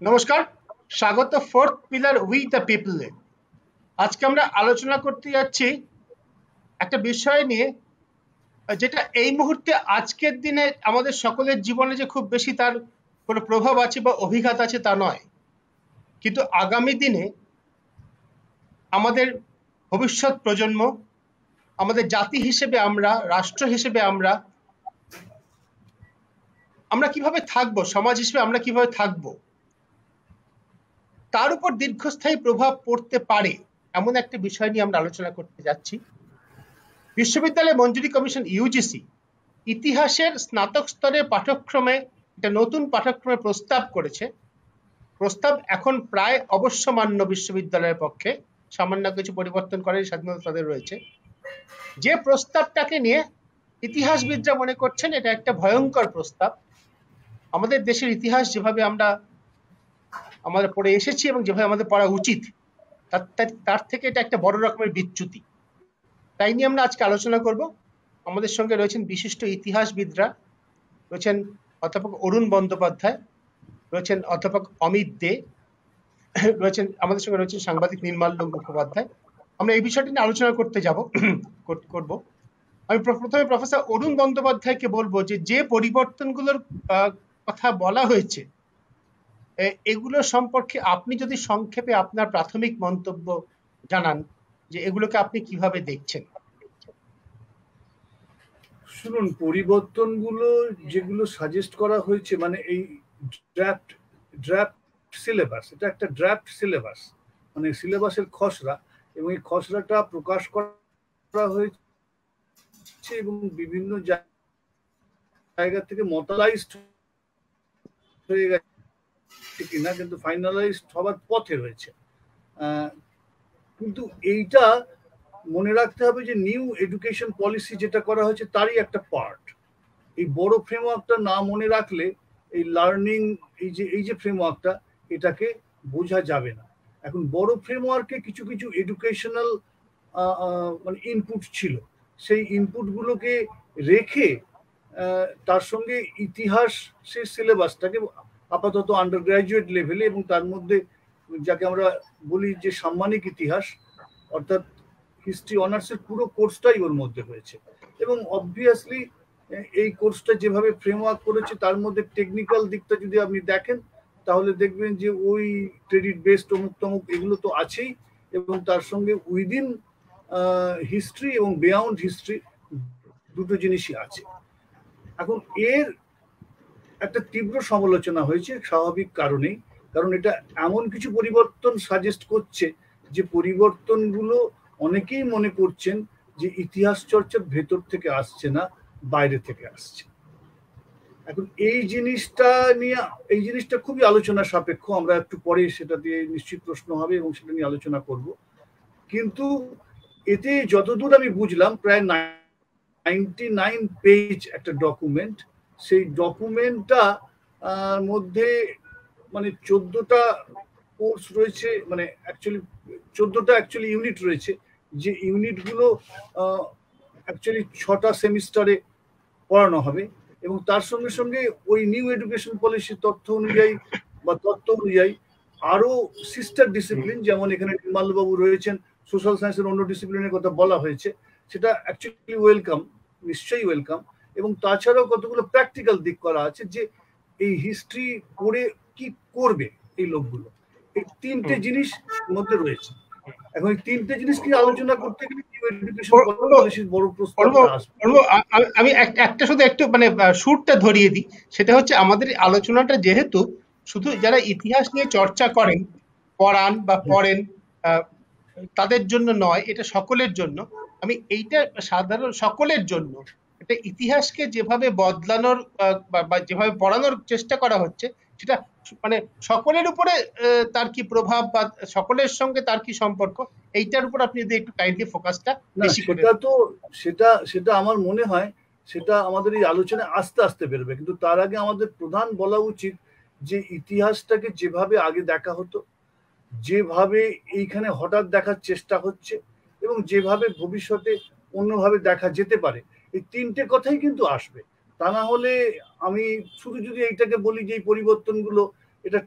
নমস্কার, স্বাগত fourth pillar we the পিপলে। আজকে আমরা আলোচনা করতে যাচ্ছি একটা বিষয় নিয়ে, যেটা এই মুহূর্তে আজকের দিনে আমাদের সকলের জীবনে যে খুব বেশি তার কোনো প্রভাব আছে বা অভিঘাত আছে তা নয়, কিন্তু আগামী দিনে আমাদের ভবিষ্যৎ প্রজন্ম, আমাদের জাতি হিসেবে আমরা, রাষ্ট্র হিসেবে আমরা কিভাবে থাকবো, সমাজ হিসেবে আমরা কিভাবে থাকবো, তার উপর দীর্ঘস্থায়ী প্রভাব পড়তে পারে এমন একটা বিষয় নিয়ে আমরা আলোচনা করতে যাচ্ছি। বিশ্ববিদ্যালয় মঞ্জুরি কমিশন ইউজিসি ইতিহাসের স্নাতক স্তরের পাঠ্যক্রমে একটা নতুন পাঠ্যক্রমের প্রস্তাব করেছে। প্রস্তাব এখন প্রায় অবশ্যমান্য বিশ্ববিদ্যালয়ের পক্ষে, সামান্য কিছু পরিবর্তন করার স্বাধীনতা তাদের রয়েছে। যে প্রস্তাবটাকে নিয়ে ইতিহাসবিদরা মনে করছেন এটা একটা ভয়ঙ্কর প্রস্তাব। আমাদের দেশের ইতিহাস যেভাবে আমাদের পড়ে এসেছি এবং যেভাবে আমাদের পড়া উচিত, তার থেকে এটা একটা বড় রকমের বিচ্যুতি। তাই নিয়ে আমরা আজকে আলোচনা করব। আমাদের সঙ্গে রয়েছেন বিশিষ্ট ইতিহাসবিদরা, রয়েছেন অধ্যাপক অরুণ বন্দ্যোপাধ্যায়, রয়েছেন অধ্যাপক অমিত দে, রয়েছেন আমাদের সঙ্গে রয়েছেন সাংবাদিক নির্মাল্য মুখোপাধ্যায়। আমরা এই বিষয়টি নিয়ে আলোচনা করব। আমি প্রথমে প্রফেসর অরুণ বন্দ্যোপাধ্যায়কে বলবো যে পরিবর্তনগুলোর কথা বলা হয়েছে, এগুলো সম্পর্কে আপনি যদি সংক্ষেপে আপনার প্রাথমিক মন্তব্য জানান, যে এগুলোকে আপনি কিভাবে দেখছেন। শুনুন, পরিবর্তনগুলো যেগুলো সাজেস্ট করা হয়েছে, মানে এই ড্রাফট সিলেবাস, এটা একটা ড্রাফট সিলেবাস, মানে সিলেবাসের খসড়া, এবং এই খসড়াটা প্রকাশ করা হয়েছে এবং বিভিন্ন জায়গা থেকে মতালাইজড হয়ে গেছে কিনা, কিন্তু ফাইনালাইজড হবার পথে রয়েছে। কিন্তু এইটা মনে রাখতে হবে যে নিউ এডুকেশন পলিসি যেটা করা হয়েছে তারই একটা পার্ট। এই বড় ফ্রেমওয়ার্কটা না মনে রাখলে এই লার্নিং, এই যে ফ্রেমওয়ার্কটা, এটাকে বোঝা যাবে না। এখন বড় ফ্রেমওয়ার্কে কিছু কিছু এডুকেশনাল মানে ইনপুট ছিল, সেই ইনপুটগুলোকে রেখে তার সঙ্গে ইতিহাসের সিলেবাসটাকে আপাতত আন্ডার গ্র্যাজুয়েট লেভেলে, এবং তার মধ্যে যাকে আমরা বলি যে সাম্মানিক ইতিহাস, অর্থাৎ হিস্ট্রি অনার্সের পুরো কোর্সটাই ওর মধ্যে হয়েছে। এবং অবভিয়াসলি এই কোর্সটা যেভাবে ফ্রেমওয়ার্ক করেছে তার মধ্যে টেকনিক্যাল দিকটা যদি আপনি দেখেন তাহলে দেখবেন যে ওই ক্রেডিট বেসড অমুক তমুক এগুলো তো আছেই, এবং তার সঙ্গে উইদিন হিস্ট্রি এবং বিয়ন্ড হিস্ট্রি দুটো জিনিসই আছে। এখন এর একটা তীব্র সমালোচনা হয়েছে স্বাভাবিক কারণেই, কারণ এটা এমন কিছু পরিবর্তন সাজেস্ট করছে যে পরিবর্তনগুলো অনেকেই মনে করছেন যে ইতিহাস চর্চার ভেতর থেকে আসছে না, বাইরে থেকে আসছে। এখন এই জিনিসটা খুবই আলোচনা সাপেক্ষ, আমরা একটু পরে সেটা দিয়ে নিশ্চিত প্রশ্ন হবে এবং সেটা নিয়ে আলোচনা করব। কিন্তু এতে যতদূর আমি বুঝলাম, প্রায় 99 পেজ একটা ডকুমেন্ট, সেই ডকুমেন্টটা মধ্যে মানে 14টা কোর্স রয়েছে, মানে অ্যাকচুয়ালি 14টা ইউনিট রয়েছে, যে ইউনিটগুলো অ্যাকচুয়ালি 6টা সেমিস্টারে পড়ানো হবে, এবং তার সঙ্গে সঙ্গে ওই নিউ এডুকেশন পলিসির তথ্য অনুযায়ী আরো সিস্টার ডিসিপ্লিন, যেমন এখানে নির্মাল্যবাবু রয়েছেন, সোশ্যাল সায়েন্সের অন্য ডিসিপ্লিনের কথা বলা হয়েছে, সেটা অ্যাকচুয়ালি ওয়েলকাম, নিশ্চয়ই ওয়েলকাম। এবং তাছাড়াও কতগুলো প্র্যাকটিক্যাল দিক করা আছে, যে এই হিস্ট্রি পড়ে কি করবে এই লোকগুলো, এই তিনটে জিনিস মধ্যে রয়েছে। এখন এই তিনটে জিনিস কি আলোচনা করতে গেলে বড় প্রশ্ন আমি একটা শুধু একটু মানে সুরটা ধরিয়ে দিই। সেটা হচ্ছে আমাদের আলোচনাটা যেহেতু শুধু যারা ইতিহাস নিয়ে চর্চা করেন, পড়ান বা পড়েন, তাদের জন্য নয়, এটা সকলের জন্য। আমি এইটা সাধারণ সকলের জন্য এটা ইতিহাসকে যেভাবে বদলানোর বা যেভাবে পড়ানোর চেষ্টা করা হচ্ছে, সেটা মানে সকলের উপরে তার কি প্রভাব বা সকলের সঙ্গে তার কি সম্পর্ক, এইটার উপর আপনি যদি একটু কাইন্ডলি ফোকাসটা বেশি করে। সেটা আমার মনে হয় সেটা আমাদের এই আলোচনায় আস্তে আস্তে বেরোবে, কিন্তু তার আগে আমাদের প্রধান বলা উচিত যে ইতিহাসটাকে যেভাবে আগে দেখা হতো, যেভাবে এইখানে হঠাৎ দেখার চেষ্টা হচ্ছে, এবং যেভাবে ভবিষ্যতে অন্যভাবে দেখা যেতে পারে, এই তিনটে কথাই কিন্তু আসবে। তা না হলে আমি শুধু যদি এইটাকে বলি যে এই পরিবর্তনগুলো এটা ঠিক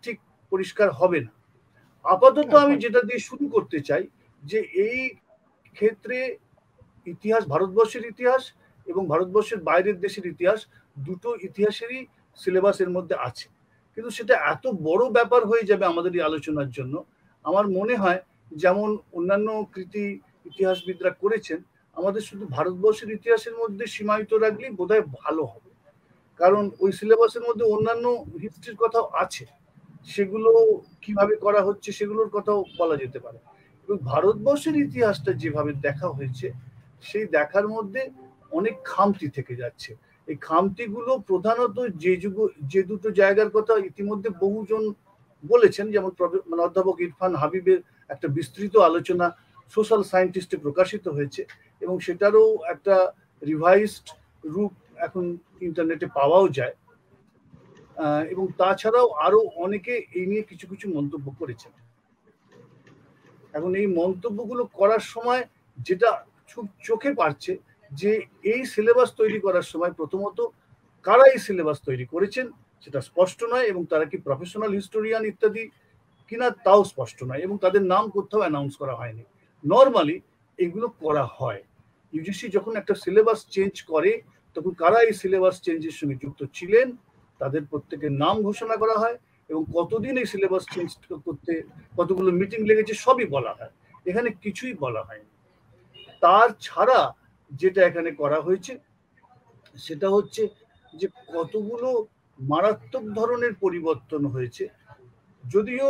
পরিষ্কার হবে না। আপাতত আমি যেটা দিয়ে শুরু করতে চাই যে এই ক্ষেত্রে ইতিহাস, ভারতবর্ষের ইতিহাস এবং ভারতবর্ষের বাইরের দেশের ইতিহাস, দুটো ইতিহাসেরই সিলেবাসের মধ্যে আছে, কিন্তু সেটা এত বড় ব্যাপার হয়ে যাবে আমাদের এই আলোচনার জন্য। আমার মনে হয় যেমন অন্যান্য কৃতি ইতিহাসবিদরা করেছেন, আমাদের শুধু ভারতবর্ষের ইতিহাসের মধ্যে সীমায়িত রাখলেই বোধহয় ভালো হবে, কারণ ওই সিলেবাসের মধ্যে অন্যান্য হিস্ট্রির কথাও আছে, সেগুলো কিভাবে করা হচ্ছে সেগুলোর কথাও বলা যেতে পারে। এবং ভারতবর্ষের ইতিহাসটা যেভাবে দেখা হয়েছে সেই দেখার মধ্যে অনেক খামতি থেকে যাচ্ছে। এই খামতিগুলো প্রধানত যে দুটো জায়গার কথা ইতিমধ্যে বহুজন বলেছেন, যেমন অধ্যাপক ইরফান হাবিবের একটা বিস্তৃত আলোচনা সোশ্যাল সায়েন্টিস্টে প্রকাশিত হয়েছে এবং সেটারও একটা রিভাইজড রূপ এখন ইন্টারনেটে পাওয়াও যায়। এবং তাছাড়াও আরো অনেকে এই নিয়ে কিছু কিছু মন্তব্য করেছেন। এখন এই মন্তব্যগুলো করার সময় যেটা চোখে পড়ছে যে এই সিলেবাস তৈরি করার সময় প্রথমত কারা এই সিলেবাস তৈরি করেছেন সেটা স্পষ্ট নয়, এবং তারা কি প্রফেশনাল হিস্টোরিয়ান ইত্যাদি কিনা তাও স্পষ্ট নয়, এবং তাদের নাম কোথাও অ্যানাউন্স করা হয়নি। নর্মালি এগুলো করা হয়, ইউজিসি যখন একটা সিলেবাস চেঞ্জ করে তখন কারা এই সিলেবাস চেঞ্জের সঙ্গে যুক্ত ছিলেন তাদের প্রত্যেকের নাম ঘোষণা করা হয়, এবং কতদিন এই সিলেবাস চেঞ্জ করতে কতগুলো মিটিং লেগেছে সবই বলা হয়। এখানে কিছুই বলা হয়নি। তার ছাড়া যেটা এখানে করা হয়েছে সেটা হচ্ছে যে কতগুলো মারাত্মক ধরনের পরিবর্তন হয়েছে, যদিও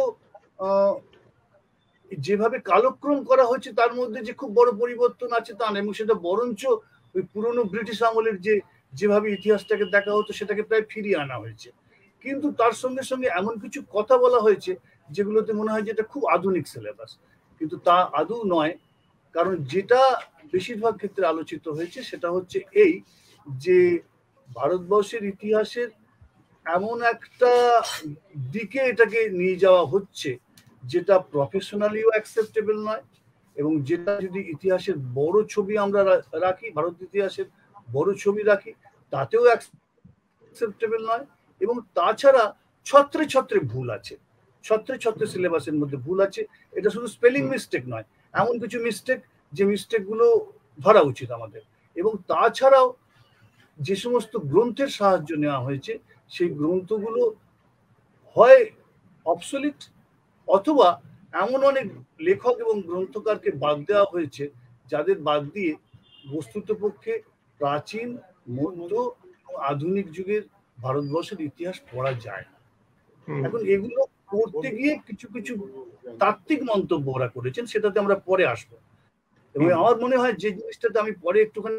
যেভাবে কালক্রম করা হয়েছে তার মধ্যে যে খুব বড় পরিবর্তন আছে তা না, এবং সেটা বরঞ্চ ওই পুরনো ব্রিটিশ আমলের যেভাবে ইতিহাসটাকে দেখা হতো সেটাকে প্রায় ফিরিয়ে আনা হয়েছে। কিন্তু তার সঙ্গে সঙ্গে এমন কিছু কথা বলা হয়েছে যেগুলোতে মনে হয় যে এটা খুব আধুনিক সিলেবাস, কিন্তু তা আদৌ নয়। কারণ যেটা বেশিরভাগ ক্ষেত্রে আলোচিত হয়েছে সেটা হচ্ছে এই যে ভারতবর্ষের ইতিহাসের এমন একটা দিকে এটাকে নিয়ে যাওয়া হচ্ছে যেটা প্রফেশনালিও অ্যাকসেপ্টেবল নয়, এবং যেটা যদি ইতিহাসের বড় ছবি আমরা রাখি, ভারত ইতিহাসের বড় ছবি রাখি, তাতেও অ্যাকসেপ্টেবল নয়। এবং তাছাড়া ছত্রে ছত্রে ভুল আছে, ছত্রে ছত্রে সিলেবাসের মধ্যে ভুল আছে। এটা শুধু স্পেলিং মিস্টেক নয়, এমন কিছু মিস্টেক যে মিস্টেকগুলো ধরা উচিত আমাদের। এবং তাছাড়াও যে সমস্ত গ্রন্থের সাহায্য নেওয়া হয়েছে সেই গ্রন্থগুলো হয় অবসলিট, অথবা এমন অনেক লেখক এবং গ্রন্থকারকে বাদ দেওয়া হয়েছে যাদের বাদ দিয়ে বস্তুতপক্ষে প্রাচীন, মধ্য এবং আধুনিক যুগের ভারতবর্ষের ইতিহাস পড়া যায় না। এখন এগুলো করতে গিয়ে কিছু কিছু তাত্ত্বিক মন্তব্য ওরা করেছেন, সেটাতে আমরা পরে আসবো। এবং আমার মনে হয় যে জিনিসটাতে আমি পরে একটুখানি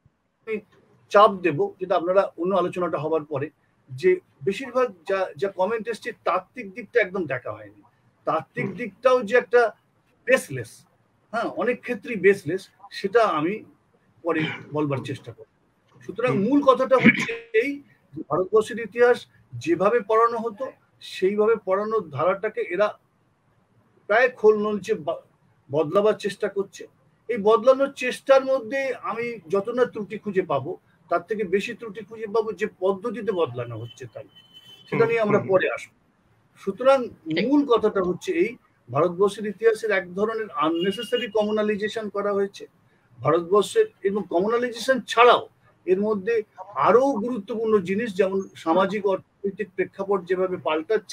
চাপ দেব, যেটা আপনারা অন্য আলোচনাটা হবার পরে, যে বেশিরভাগ যা কমেন্ট এসছে তাত্ত্বিক দিকটা একদম দেখা হয়নি। তাত্ত্বিক দিকটাও যে একটা বেসলেস, হ্যাঁ অনেক ক্ষেত্রেই বেসলেস, সেটা আমি পরে বলবার চেষ্টা করব। সুতরাং মূল কথাটা হচ্ছে এই, ভারতবর্ষের ইতিহাস যেভাবে পড়ানো হতো সেইভাবে পড়ানোর ধারাটাকে এরা প্রায় খোল নলচে বদলাবার চেষ্টা করছে। এই বদলানোর চেষ্টার মধ্যে আমি যত না ত্রুটি খুঁজে পাবো, তার থেকে বেশি ত্রুটি খুঁজে পাবো যে পদ্ধতিতে বদলানো হচ্ছে তাই, সেটা নিয়ে আমরা পরে আসবো। সুতরাং মূল কথাটা হচ্ছে এই, ভারতবর্ষের ইতিহাসের এক ধরনের আননেসেসারি কমিউনালাইজেশন করা হয়েছে ভারতবর্ষের, এবং কমিউনালাইজেশন ছাড়াও এর মধ্যে আরো গুরুত্বপূর্ণ জিনিস, যেমন সামাজিক অর্থনৈতিক প্রেক্ষাপট যেভাবে পাল্টাচ্ছে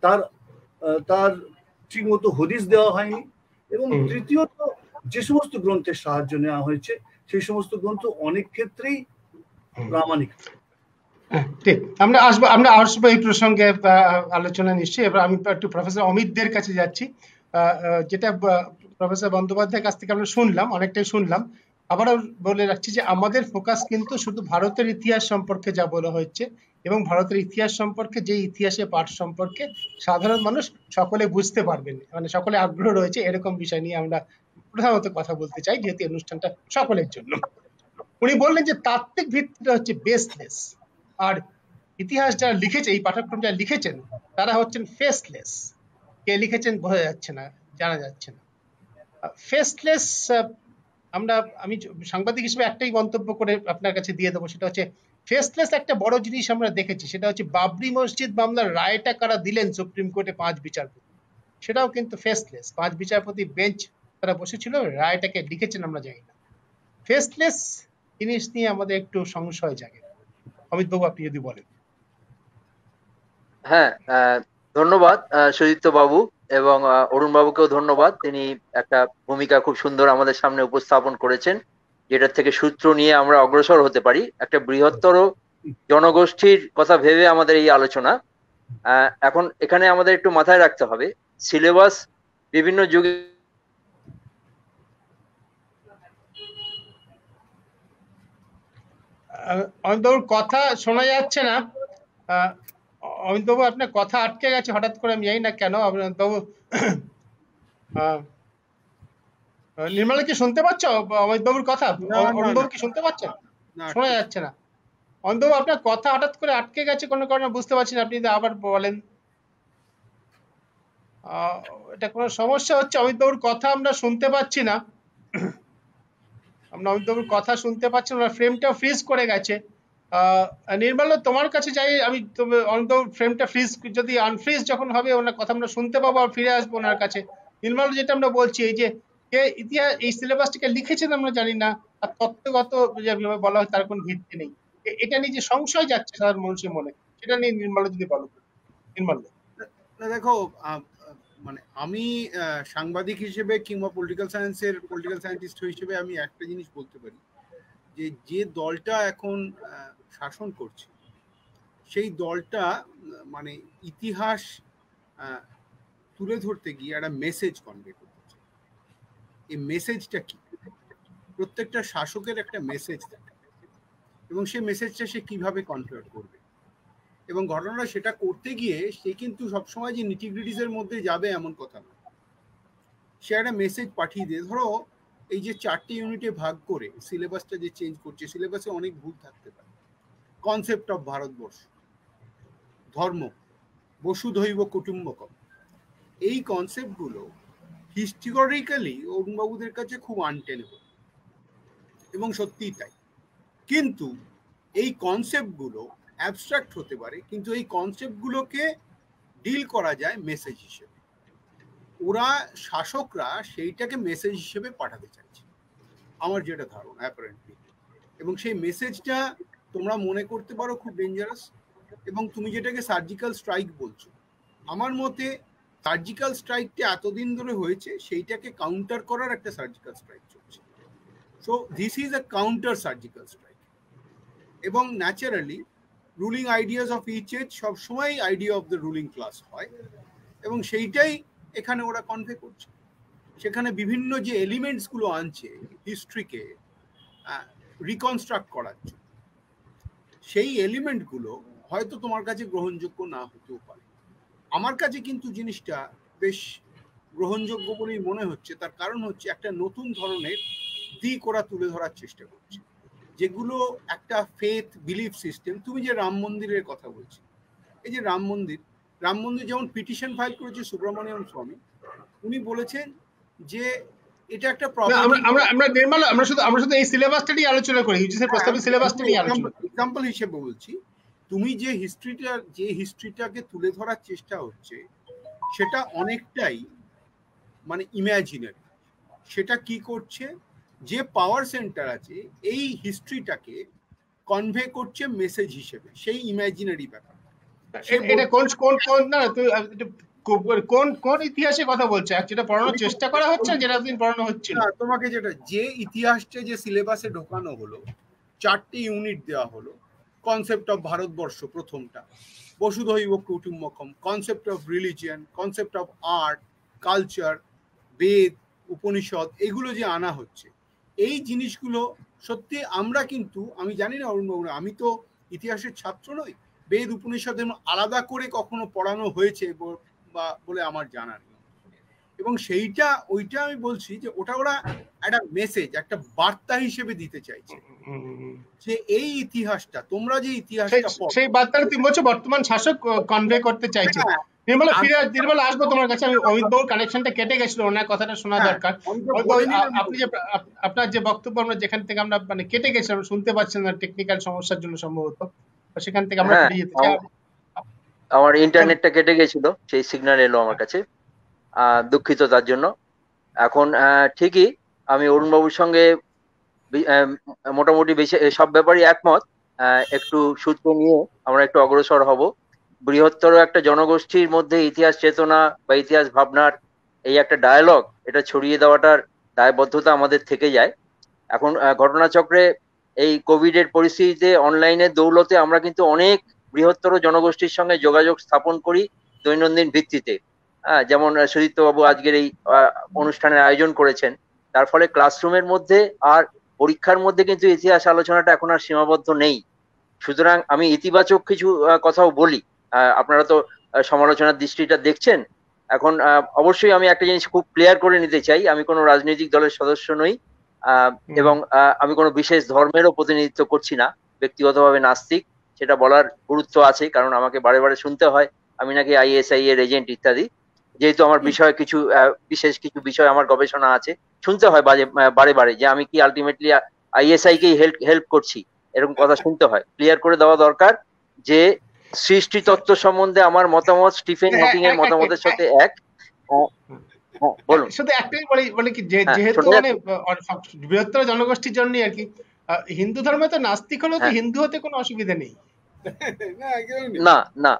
তার ঠিক মতো হদিস দেওয়া হয়নি। এবং তৃতীয়ত যে সমস্ত গ্রন্থের সাহায্য নেওয়া হয়েছে সেই সমস্ত গ্রন্থ অনেক ক্ষেত্রেই প্রামাণিক। ঠিক, আমরা আসবো এই প্রসঙ্গে আলোচনা নিশ্চয়ই। এবার আমি একটু প্রফেসর অমিতদের কাছে যাচ্ছি। যেটা প্রফেসর বন্দ্যোপাধ্যায়ের কাছ থেকে আমরা শুনলাম, অনেকটাই শুনলাম, আবারও বলে রাখছি যে আমাদের ফোকাস কিন্তু শুধু ভারতের ইতিহাস সম্পর্কে যা বলা হয়েছে এবং ভারতের ইতিহাস সম্পর্কে, যে ইতিহাসের পাঠ সম্পর্কে সাধারণ মানুষ সকলে বুঝতে পারবেন, মানে সকলে আগ্রহ রয়েছে এরকম বিষয় নিয়ে আমরা প্রধানত কথা বলতে চাই, যেহেতু অনুষ্ঠানটা সকলের জন্য। উনি বললেন যে তাত্ত্বিক ভিত্তিটা হচ্ছে বেসলেস, আর ইতিহাস যারা লিখেছে, এই পাঠ্যক্রম যারা লিখেছেন তারা হচ্ছেন ফেসলেস। কে লিখেছেন বোঝা যাচ্ছে না, জানা যাচ্ছে না। ফেসলেস আমি সাংবাদিক হিসেবে একটাই মন্তব্য করে আপনার কাছে দিয়ে দেবো, সেটা হচ্ছে ফেসলেস একটা বড় জিনিস আমরা দেখেছি, সেটা হচ্ছে বাবরি মসজিদ মামলার রায়টা কারা দিলেন সুপ্রিম কোর্টে 5 বিচারপতি, সেটাও কিন্তু ফেসলেস। 5 বিচারপতি বেঞ্চ তারা বসেছিল, রায়টাকে লিখেছেন আমরা জানি না। ফেসলেস জিনিস নিয়ে আমাদের একটু সংশয় জাগে। অমিত বাবু, আপনি যদি বলেন। হ্যাঁ, ধন্যবাদ সুদীপ্ত বাবু, এবং অরুণ বাবুকেও ধন্যবাদ। তিনি একটা ভূমিকা খুব সুন্দর আমাদের সামনে উপস্থাপন করেছেন, যেটার থেকে সূত্র নিয়ে আমরা অগ্রসর হতে পারি একটা বৃহত্তর জনগোষ্ঠীর কথা ভেবে আমাদের এই আলোচনা। এখন এখানে আমাদের একটু মাথায় রাখতে হবে, সিলেবাস বিভিন্ন যুগে অমিতবাবুর কথা শোনা যাচ্ছে না। অমিতবাবু, আপনার কথা আটকে গেছে হঠাৎ করে, আমি জানি না কেন। অমিতবাবু, নির্মলা কি শুনতে পাচ্ছ অমিতবাবুর কথা? অমিতবাবু কি শুনতে পাচ্ছেন? শোনা যাচ্ছে না। অমিতবাবু, আপনার কথা হঠাৎ করে আটকে গেছে কোনো কারণে, বুঝতে পারছি না, আপনি যদি আবার বলেন। এটা কোনো সমস্যা হচ্ছে, অমিতবাবুর কথা আমরা শুনতে পাচ্ছি না। আমরা অমিতবাবুর কথা শুনতে পাচ্ছি না, ফ্রেমটা ফ্রিজ করে গেছে। নির্মলা, তোমার কাছে যাই আমি, অমিতবাবুর ফ্রেমটা ফ্রিজ, যদি আনফ্রিজ যখন হবে ওনার কথা আমরা শুনতে পাবো আর ফিরে আসবো ওনার কাছে। নির্মলা, যেটা আমরা বলছি, এই যে কে ইতিহাস এই সিলেবাসটাকে লিখেছেন আমরা জানি না, আর তত্ত্বগত যেভাবে বলা হয় তার কোনো ভিত্তি নেই, এটা নিয়ে যে সংশয় যাচ্ছে সাধারণ মানুষের মনে, সেটা নিয়ে নির্মলা যদি বলো। নির্মলা, দেখো, মানে আমি সাংবাদিক হিসেবে কিংবা পলিটিক্যাল সায়েন্টিস্ট হিসেবে আমি একটা জিনিস বলতে পারি, যে দলটা এখন শাসন করছে সেই দলটা মানে ইতিহাস তুলে ধরতে গিয়ে একটা মেসেজ কনভে করতে চায়। এই মেসেজটা কি? প্রত্যেকটা শাসকের একটা মেসেজ থাকে, এবং সেই মেসেজটা সে কিভাবে কনভে করবে, এবং ঘটনাটা সেটা করতে গিয়ে সে কিন্তু সবসময় যে নিটিগ্রিটিসের মধ্যে যাবে এমন কথা না। সে একটা মেসেজ পাঠিয়ে দিয়ে, ধরো এই যে 4টে ইউনিটে ভাগ করে সিলেবাসটা যে চেঞ্জ করছে, সিলেবাসে অনেক ভুল থাকতে পারে। কনসেপ্ট অফ ভারতবর্ষ, ধর্ম, বসুধৈব কুটুম্বকম, এই কনসেপ্টগুলো হিস্টোরিক্যালি অরুণবাবুদের কাছে খুব আনটেনেবল, এবং সত্যিই তাই। কিন্তু এই কনসেপ্টগুলো অ্যাবস্ট্রাক্ট হতে পারে, কিন্তু এই কনসেপ্টগুলোকে ডিল করা যায় মেসেজ হিসেবে। ওরা শাসকরা সেইটাকে মেসেজ হিসেবে পাঠাতে চাইছে, আমার যেটা ধারণা অ্যাপারেন্টলি। এবং সেই মেসেজটা তোমরা মনে করতে পারো খুব ডেঞ্জারাস, এবং তুমি যেটাকে সার্জিক্যাল স্ট্রাইক বলছো, আমার মতে সার্জিক্যাল স্ট্রাইকটা এতদিন ধরে হয়েছে, সেইটাকে কাউন্টার করার একটা সার্জিক্যাল স্ট্রাইক চলছে। So this is a counter surgical strike. এবং naturally ruling ideas of each age সবসময় idea of the ruling class হয়, এবং সেইটাই এখানে ওরা কনভে করছে। সেখানে বিভিন্ন যে এলিমেন্টসগুলো আনছে হিস্ট্রিকে রিকনস্ট্রাক্ট করার জন্য, সেই এলিমেন্টগুলো হয়তো তোমার কাছে গ্রহণযোগ্য না হতেও পারে। আমার কাছে কিন্তু জিনিসটা বেশ গ্রহণযোগ্য বলেই মনে হচ্ছে। তার কারণ হচ্ছে একটা নতুন ধরনের দিক ওরা তুলে ধরার চেষ্টা করছে, যেগুলো একটা ফেথ বিলিফ সিস্টেম। তুমি যে রাম মন্দিরের কথা বলছি, এই যে রাম মন্দির যেমন পিটিশন ফাইল করেছে সুব্রমণিয়াম স্বামী, উনি বলেছেন যে এটা একটা প্রবলেম। আমরা শুধু এই সিলেবাসটা নিয়ে আলোচনা করি, ইউজিসির প্রস্তাবিত সিলেবাসটা নিয়ে আলোচনা। এক্সাম্পল হিসেবে বলছি, তুমি যে হিস্ট্রিটাকে তুলে ধরার চেষ্টা হচ্ছে সেটা অনেকটাই মানে ইমাজিনারি। সেটা কি করছে, যে পাওয়ার সেন্টার আছে এই হিস্ট্রিটাকে কনভে করছে মেসেজ হিসেবে, সেই ইমাজিনারি ব্যাপার। এটা কোন ইতিহাসে কথা বলছে? যেটা পড়ানোর চেষ্টা করা হচ্ছে, যেটা দিন পড়ানো হচ্ছে না। তোমাকে যেটা যে ইতিহাসটা যে সিলেবাসে ঢোকানো হলো, 4টে ইউনিট দেওয়া হলো। কনসেপ্ট অফ ভারতবর্ষ প্রথমটা, বসুধৈব কুটুম্বকম, concept of religion, concept of art, culture, বেদ, উপনিষদ, এগুলো যে আনা হচ্ছে, এই জিনিসগুলো সত্যি আমরা কিন্তু, আমি জানি না অরুণবাবু, আমি তো ইতিহাসের ছাত্র নই, বেদ উপনিষদের আলাদা করে কখনো পড়ানো হয়েছে বা বলে আমার জানা নেই। এবং ওইটা আমি বলছি যে ওরা একটা মেসেজ, একটা বার্তা হিসেবে দিতে চাইছে যে এই ইতিহাসটা, তোমরা যে ইতিহাসটা সেই বার্তাটা তুমি বলছো বর্তমান শাসক কনভে করতে চাইছে। নির্মলা আসবো তোমার কাছে, আমি অমিত বাবুর কানেকশনটা কেটে গেছিল, ওনার কথাটা শোনা দরকার। আপনি যে আপনার যে বক্তব্য আমরা যেখান থেকে আমরা মানে কেটে গেছি, আমরা শুনতে পাচ্ছেন না টেকনিক্যাল সমস্যার জন্য সম্ভবত, সেখান থেকে আমরা ফিরে যেতে চাই। আমার ইন্টারনেটটা কেটে গেছিল, সেই সিগন্যাল এলো আমার কাছে, দুঃখিত তার জন্য। এখন ঠিকই আমি অরুণ বাবুর সঙ্গে মোটামুটি বেশি সব ব্যাপারই একমত। একটু সূত্র নিয়ে আমরা একটু অগ্রসর হব। বৃহত্তর একটা জনগোষ্ঠীর মধ্যে ইতিহাস চেতনা বা ইতিহাস ভাবনার এই একটা ডায়ালগ, এটা ছড়িয়ে দেওয়াটার দায়বদ্ধতা আমাদের থেকে যায়। এখন ঘটনাচক্রে এই কোভিড এর পরিস্থিতিতে অনলাইনের দৌলতে আমরা কিন্তু অনেক বৃহত্তর জনগোষ্ঠীর সঙ্গে যোগাযোগ স্থাপন করি দৈনন্দিন ভিত্তিতে। যেমন সুদীপ্ত বাবু আজকের এই অনুষ্ঠানের আয়োজন করেছেন, তার ফলে ক্লাসরুমের মধ্যে আর পরীক্ষার মধ্যে কিন্তু ইতিহাস আলোচনাটা এখন আর সীমাবদ্ধ নেই। সুতরাং আমি ইতিবাচক কিছু কথাও বলি। আপনারা তো সমালোচনার দৃষ্টিটা দেখছেন। এখন অবশ্যই আমি একটা জিনিস খুব ক্লিয়ার করে নিতে চাই, আমি কোনো রাজনৈতিক দলের সদস্য নই এবং আমি কোনো বিশেষ ধর্মেরও প্রতিনিধিত্ব করছি না। ব্যক্তিগতভাবে নাস্তিক, সেটা বলার গুরুত্ব আছে, কারণ আমাকে বারে বারে শুনতে হয় আমি নাকি ISI এর এজেন্ট ইত্যাদি। যেহেতু আমার বিষয়ে কিছু বিশেষ কিছু বিষয় আমার গবেষণা আছে, শুনতে হয় বারে বারে যে আমি কি আলটিমেটলি ISI কেই হেল্প করছি, এরকম কথা শুনতে হয়। ক্লিয়ার করে দেওয়া দরকার যে সৃষ্টি তত্ত্ব সম্বন্ধে আমার মতামত স্টিফেন হকিং এর মতামতের সাথে এক। বলুন। শুধু একটাই বলি কি, যেহেতু মানে বৃহত্তর জনগোষ্ঠীর জন্য আর কি, হিন্দু ধর্মে তো নাস্তিক হলেও তো হিন্দু হতে কোনো অসুবিধা নেই। না না,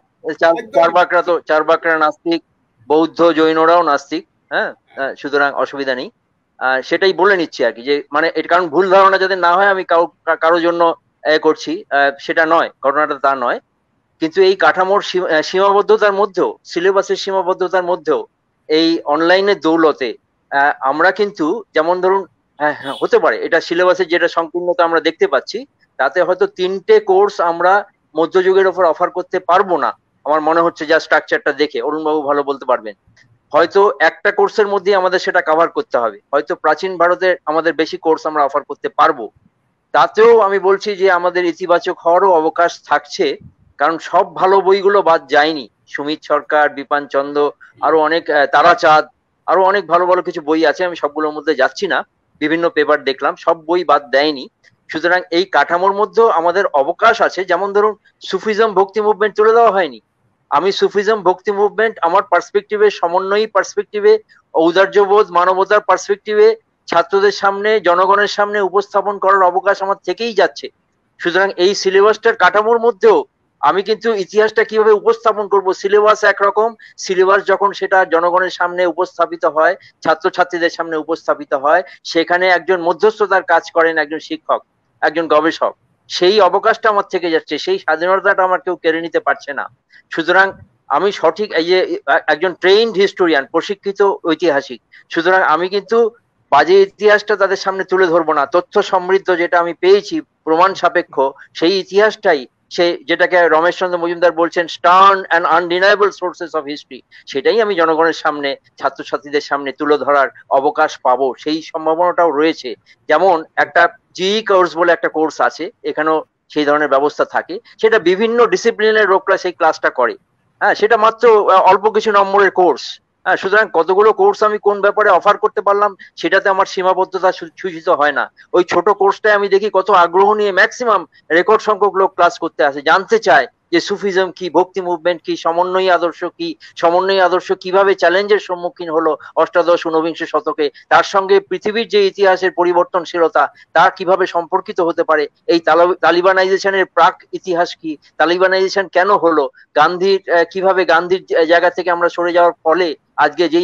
চারবাকরা নাস্তিক, বৌদ্ধ জৈনরাও নাস্তিক। হ্যাঁ, সুতরাং অসুবিধা নেই। সেটাই বলে নিচ্ছি আর কি, যে মানে এর কারণ ভুল ধারণা যাতে না হয় আমি কারোর জন্য করছি, সেটা নয়, ঘটনাটা তা নয়। কিন্তু এই কাঠামোর সীমাবদ্ধতার মধ্যেও, সিলেবাসের সীমাবদ্ধতার মধ্যেও এই অনলাইনের দৌলতে আমরা কিন্তু, যেমন ধরুন হতে পারে এটা সিলেবাসের যেটা সংকীর্ণতা আমরা দেখতে পাচ্ছি, তাতে হয়তো 3টে কোর্স আমরা মধ্যযুগের ওপর অফার করতে পারবো না আমার মনে হচ্ছে, যা স্ট্রাকচারটা দেখে। অরুণবাবু ভালো বলতে পারবেন। হয়তো একটা কোর্সের মধ্যেই আমাদের সেটা কভার করতে হবে, হয়তো প্রাচীন ভারতের আমাদের বেশি কোর্স আমরা অফার করতে পারবো। তাতেও আমি বলছি যে আমাদের ইতিবাচক হওয়ারও অবকাশ থাকছে, কারণ সব ভালো বইগুলো বাদ যায়নি। সুমিত সরকার, বিপান চন্দ্র, আরো অনেক, তারাচাঁদ, আরো অনেক ভালো ভালো কিছু বই আছে, আমি সবগুলোর মধ্যে যাচ্ছি না, বিভিন্ন পেপার দেখলাম, সব বই বাদ দেয়নি। সুতরাং এই কাঠামোর মধ্যেও আমাদের অবকাশ আছে। যেমন ধরুন সুফিজম ভক্তি মুভমেন্ট তুলে দেওয়া হয়নি। আমি সুফিজম ভক্তি মুভমেন্ট আমার পার্সপেক্টিভে, সমন্বয়ী পার্সপেক্টিভে, ঔদার্যবোধ মানবতার পার্সপেক্টিভে ছাত্রদের সামনে, জনগণের সামনে উপস্থাপন করার অবকাশ আমার থেকেই যাচ্ছে। সুতরাং এই সিলেবাসটার কাঠামোর মধ্যেও আমি কিন্তু ইতিহাসটা কিভাবে উপস্থাপন করব, সিলেবাস একরকম, সিলেবাস যখন সেটা জনগণের সামনে উপস্থাপিত হয়, ছাত্রছাত্রীদের সামনে উপস্থাপিত হয়, সেখানে একজন মধ্যস্থতার কাজ করেন একজন শিক্ষক, একজন গবেষক, সেই অবকাশটা আমার থেকে যাচ্ছে, সেই স্বাধীনতাটা আমার কেউ কেড়ে নিতে পারছে না। সুতরাং আমি সঠিক, এই যে একজন ট্রেইনড হিস্টোরিয়ান, প্রশিক্ষিত ঐতিহাসিক, সুতরাং আমি কিন্তু বাজে ইতিহাসটা তাদের সামনে তুলে ধরবো না। তথ্য সমৃদ্ধ যেটা আমি পেয়েছি, প্রমাণ সাপেক্ষ সেই ইতিহাসটাই, সে যেটাকে রমেশ চন্দ্র মজুমদার বলছেন stern and undeniable sources of history, সেটাই আমি জনগণের সামনে, ছাত্রছাত্রীদের সামনে তুলে ধরার অবকাশ পাবো, সেই সম্ভাবনাটাও রয়েছে। যেমন একটা জিই কোর্স বলে একটা কোর্স আছে, এখানেও সেই ধরনের ব্যবস্থা থাকে, সেটা বিভিন্ন ডিসিপ্লিনের লোকরা সেই ক্লাসটা করে। হ্যাঁ, সেটা মাত্র অল্প কিছু নম্বরের কোর্স। হ্যাঁ, সুতরাং কতগুলো কোর্স আমি কোন ব্যাপারে অফার করতে পারলাম সেটাতে আমার সীমাবদ্ধতা সূচিত হয় না। ওই ছোট কোর্সটায় আমি দেখি কত আগ্রহ নিয়ে ম্যাক্সিমাম রেকর্ড সংখ্যক লোক ক্লাস করতে আসে, জানতে চায় যে সুফিজম কি, ভক্তি মুভমেন্ট কি, সমন্বয়ী আদর্শ কি, সমন্বয়ী আদর্শ কিভাবে চ্যালেঞ্জের সম্মুখীন হলো অষ্টাদশ ঊনবিংশ শতকে, তার সঙ্গে পৃথিবীর যে ইতিহাসের পরিবর্তনশীলতা তা কিভাবে সম্পর্কিত হতে পারে, এই তালিবানাইজেশনের প্রাক ইতিহাস কি, তালিবানাইজেশন কেন হলো, গান্ধীর কিভাবে গান্ধীর জায়গা থেকে আমরা সরে যাওয়ার ফলে আজকে যেই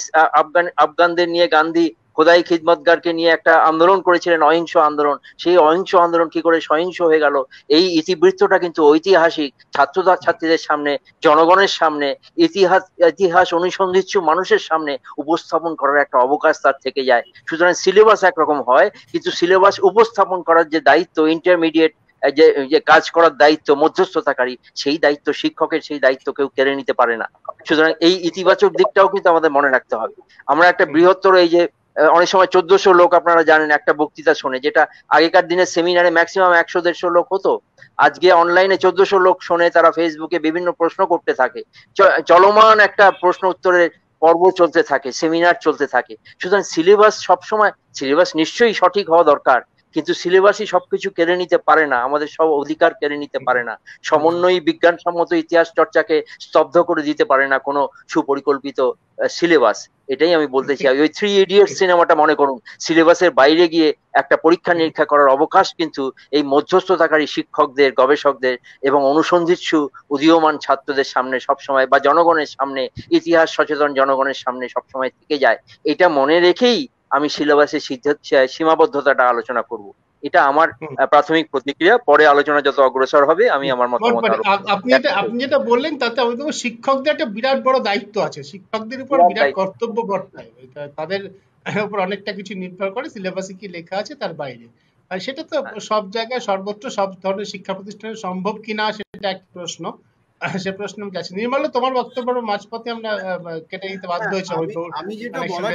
আফগানদের নিয়ে গান্ধী খোদাই খিদমতগারকে নিয়ে একটা আন্দোলন করেছিলেন, অহিংস আন্দোলন, সেই অহিংস আন্দোলন কি করে সহিংস হয়ে গেল, এই ইতিবৃত্তটা কিন্তু ঐতিহাসিক ছাত্রীদের সামনে, জনগণের সামনে, ইতিহাস অনুসন্ধিৎসু মানুষের সামনে উপস্থাপন করার একটা অবকাশ তার থেকে যায়। সুতরাং সিলেবাস একরকম হয়, কিন্তু সিলেবাস উপস্থাপন করার যে দায়িত্ব ইন্টারমিডিয়েট যে যে কাজ করার দায়িত্ব মধ্যস্থতাকারী, সেই দায়িত্ব শিক্ষকের, সেই দায়িত্ব কেউ কেড়ে নিতে পারে না। সুতরাং এই ইতিবাচক দিকটাও কিন্তু আমাদের মনে রাখতে হবে। আমরা একটা বৃহত্তর এই যে অনেক সময় 1400 লোক আপনারা জানেন একটা বক্তৃতা শোনে, যেটা আগেকার দিনের সেমিনারে ম্যাক্সিমাম 100-150 লোক হতো, আজকে অনলাইনে 1400 লোক শোনে, তারা ফেসবুকে বিভিন্ন প্রশ্ন করতে থাকে, চলমান একটা প্রশ্ন উত্তরের পর্ব চলতে থাকে, সেমিনার চলতে থাকে। সুতরাং সিলেবাস সবসময়, সিলেবাস নিশ্চয়ই সঠিক হওয়া দরকার, কিন্তু সিলেবাসই সবকিছু কেড়ে নিতে পারে না, আমাদের সব অধিকার কেড়ে নিতে পারে না, সমন্বয়ী বিজ্ঞানসম্মত ইতিহাস চর্চাকে স্তব্ধ করে দিতে পারে না কোনো সুপরিকল্পিত সিলেবাস। এটাই আমি বলতে চাই। ওই 3 ইডিয়টস সিনেমাটা মনে করুন, সিলেবাসের বাইরে গিয়ে একটা পরীক্ষা নিরীক্ষা করার অবকাশ কিন্তু এই মধ্যস্থতাকারী শিক্ষকদের, গবেষকদের এবং অনুসন্ধিৎসু উদীয়মান ছাত্রদের সামনে সবসময়, বা জনগণের সামনে, ইতিহাস সচেতন জনগণের সামনে সবসময় থেকে যায়। এটা মনে রেখেই আমি সিলেবাসের সীমাবদ্ধতাটা আলোচনা করব। এটা আমার প্রাথমিক প্রতিক্রিয়া। পরে আলোচনা যত অগ্রসর হবে আমি আমার মতামত। আপনি যেটা বললেন তাতে আমি তো শিক্ষকদের একটা বিরাট বড় দায়িত্ব আছে, শিক্ষকদের উপর বিরাট কর্তব্য বর্তায়, তাদের উপর অনেকটা কিছু নির্ভর করে সিলেবাসে কি লেখা আছে তার বাইরে। আর সেটা তো সব জায়গায় সর্বত্র সব ধরনের শিক্ষা প্রতিষ্ঠানে সম্ভব কিনা সেটা একটা প্রশ্ন, সে প্রশ্ন আমি যাচ্ছি। নির্মল, তোমার বক্তব্যের মাঝপথে আমরা কেটে দিতে বাধ্য হয়েছে। আমি যেটা বলার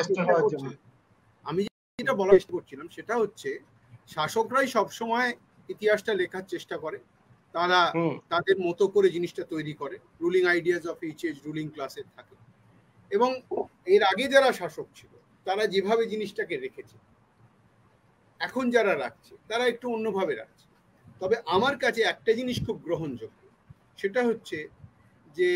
চেষ্টা করছিলাম সেটা হচ্ছে, শাসকরাই সবসময় ইতিহাসটা লেখার চেষ্টা করে, তারা তাদের মতো করে জিনিসটা তৈরি করে, ruling ideas of each age ruling ক্লাসের থাকে, এবং এর আগে যারা শাসক ছিল তারা যেভাবে জিনিসটাকে রেখেছে, এখন যারা রাখছে তারা একটু অন্যভাবে রাখছে। তবে আমার কাছে একটা জিনিস খুব গ্রহণযোগ্য, সেটা হচ্ছে যে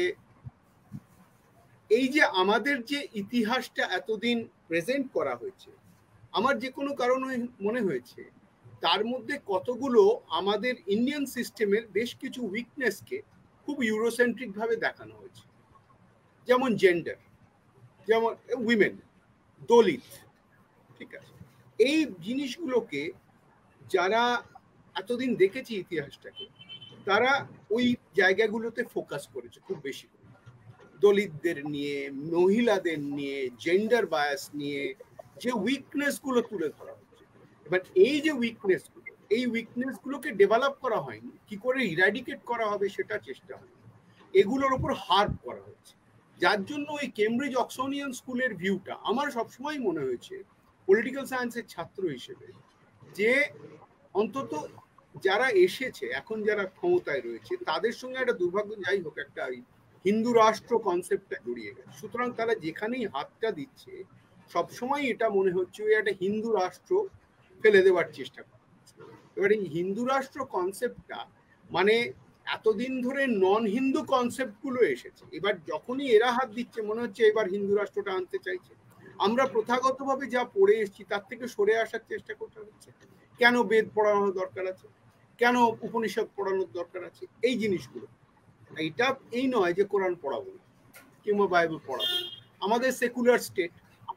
এই যে আমাদের যে ইতিহাসটা এতদিন প্রেজেন্ট করা হয়েছে, আমার যে কোনো কারণে মনে হয়েছে তার মধ্যে কতগুলো আমাদের ইন্ডিয়ান সিস্টেমের বেশ কিছু উইকনেসকে খুব ইউরোসেন্ট্রিক ভাবে দেখানো হয়েছে। যেমন জেন্ডার, যেমন উইমেন, দলিত, ঠিক আছে, এই জিনিসগুলোকে যারা এতদিন দেখেছে ইতিহাসটাকে, তারা ওই জায়গাগুলোতে ফোকাস করেছে খুব বেশি করে, দলিতদের নিয়ে, মহিলাদের নিয়ে, জেন্ডার বায়াস নিয়ে যে উইকনেস গুলো তুলে ধরা হচ্ছে। এবার এই যে উইকনেস গুলোকে ডেভেলপ করা হয়নি, কি করে ইরাডিকেট করা হবে সেটা চেষ্টা হয়নি, এগুলোর উপর হার্প করা হচ্ছে। যার জন্য ওই কেমব্রিজ অক্সনিয়ান স্কুলের ভিউটা আমার সবসময় মনে হয়েছে পলিটিক্যাল সায়েন্সের ছাত্র হিসেবে, যে অন্তত যারা এসেছে এখন, যারা ক্ষমতায় রয়েছে, তাদের সঙ্গে একটা দুর্ভাগ্য, যাই হোক, একটা হিন্দু রাষ্ট্র কনসেপ্টটা জড়িয়ে গেছে। সুতরাং তারা যেখানেই হাতটা দিচ্ছে সবসময় এটা মনে হচ্ছে ওই একটা হিন্দু রাষ্ট্র ফেলে দেওয়ার চেষ্টা করা। এবার এই হিন্দু রাষ্ট্র কনসেপ্টটা মানে এতদিন ধরে নন হিন্দু কনসেপ্ট গুলো এসেছে, এবার যখনই এরা হাত দিচ্ছে মনে হচ্ছে এবার হিন্দু রাষ্ট্রটা আনতে চাইছে। আমরা প্রথাগতভাবে যা পড়ে এসেছি তার থেকে সরে আসার চেষ্টা করতে হচ্ছে। কেন বেদ পড়ানোর দরকার আছে, কেন উপনিষদ পড়ানোর দরকার আছে, এই জিনিসগুলো। এটা এই নয় যে কোরআন পড়াবো না কিংবা বাইবেল পড়াবো না। আমাদের সেকুলার স্টেট,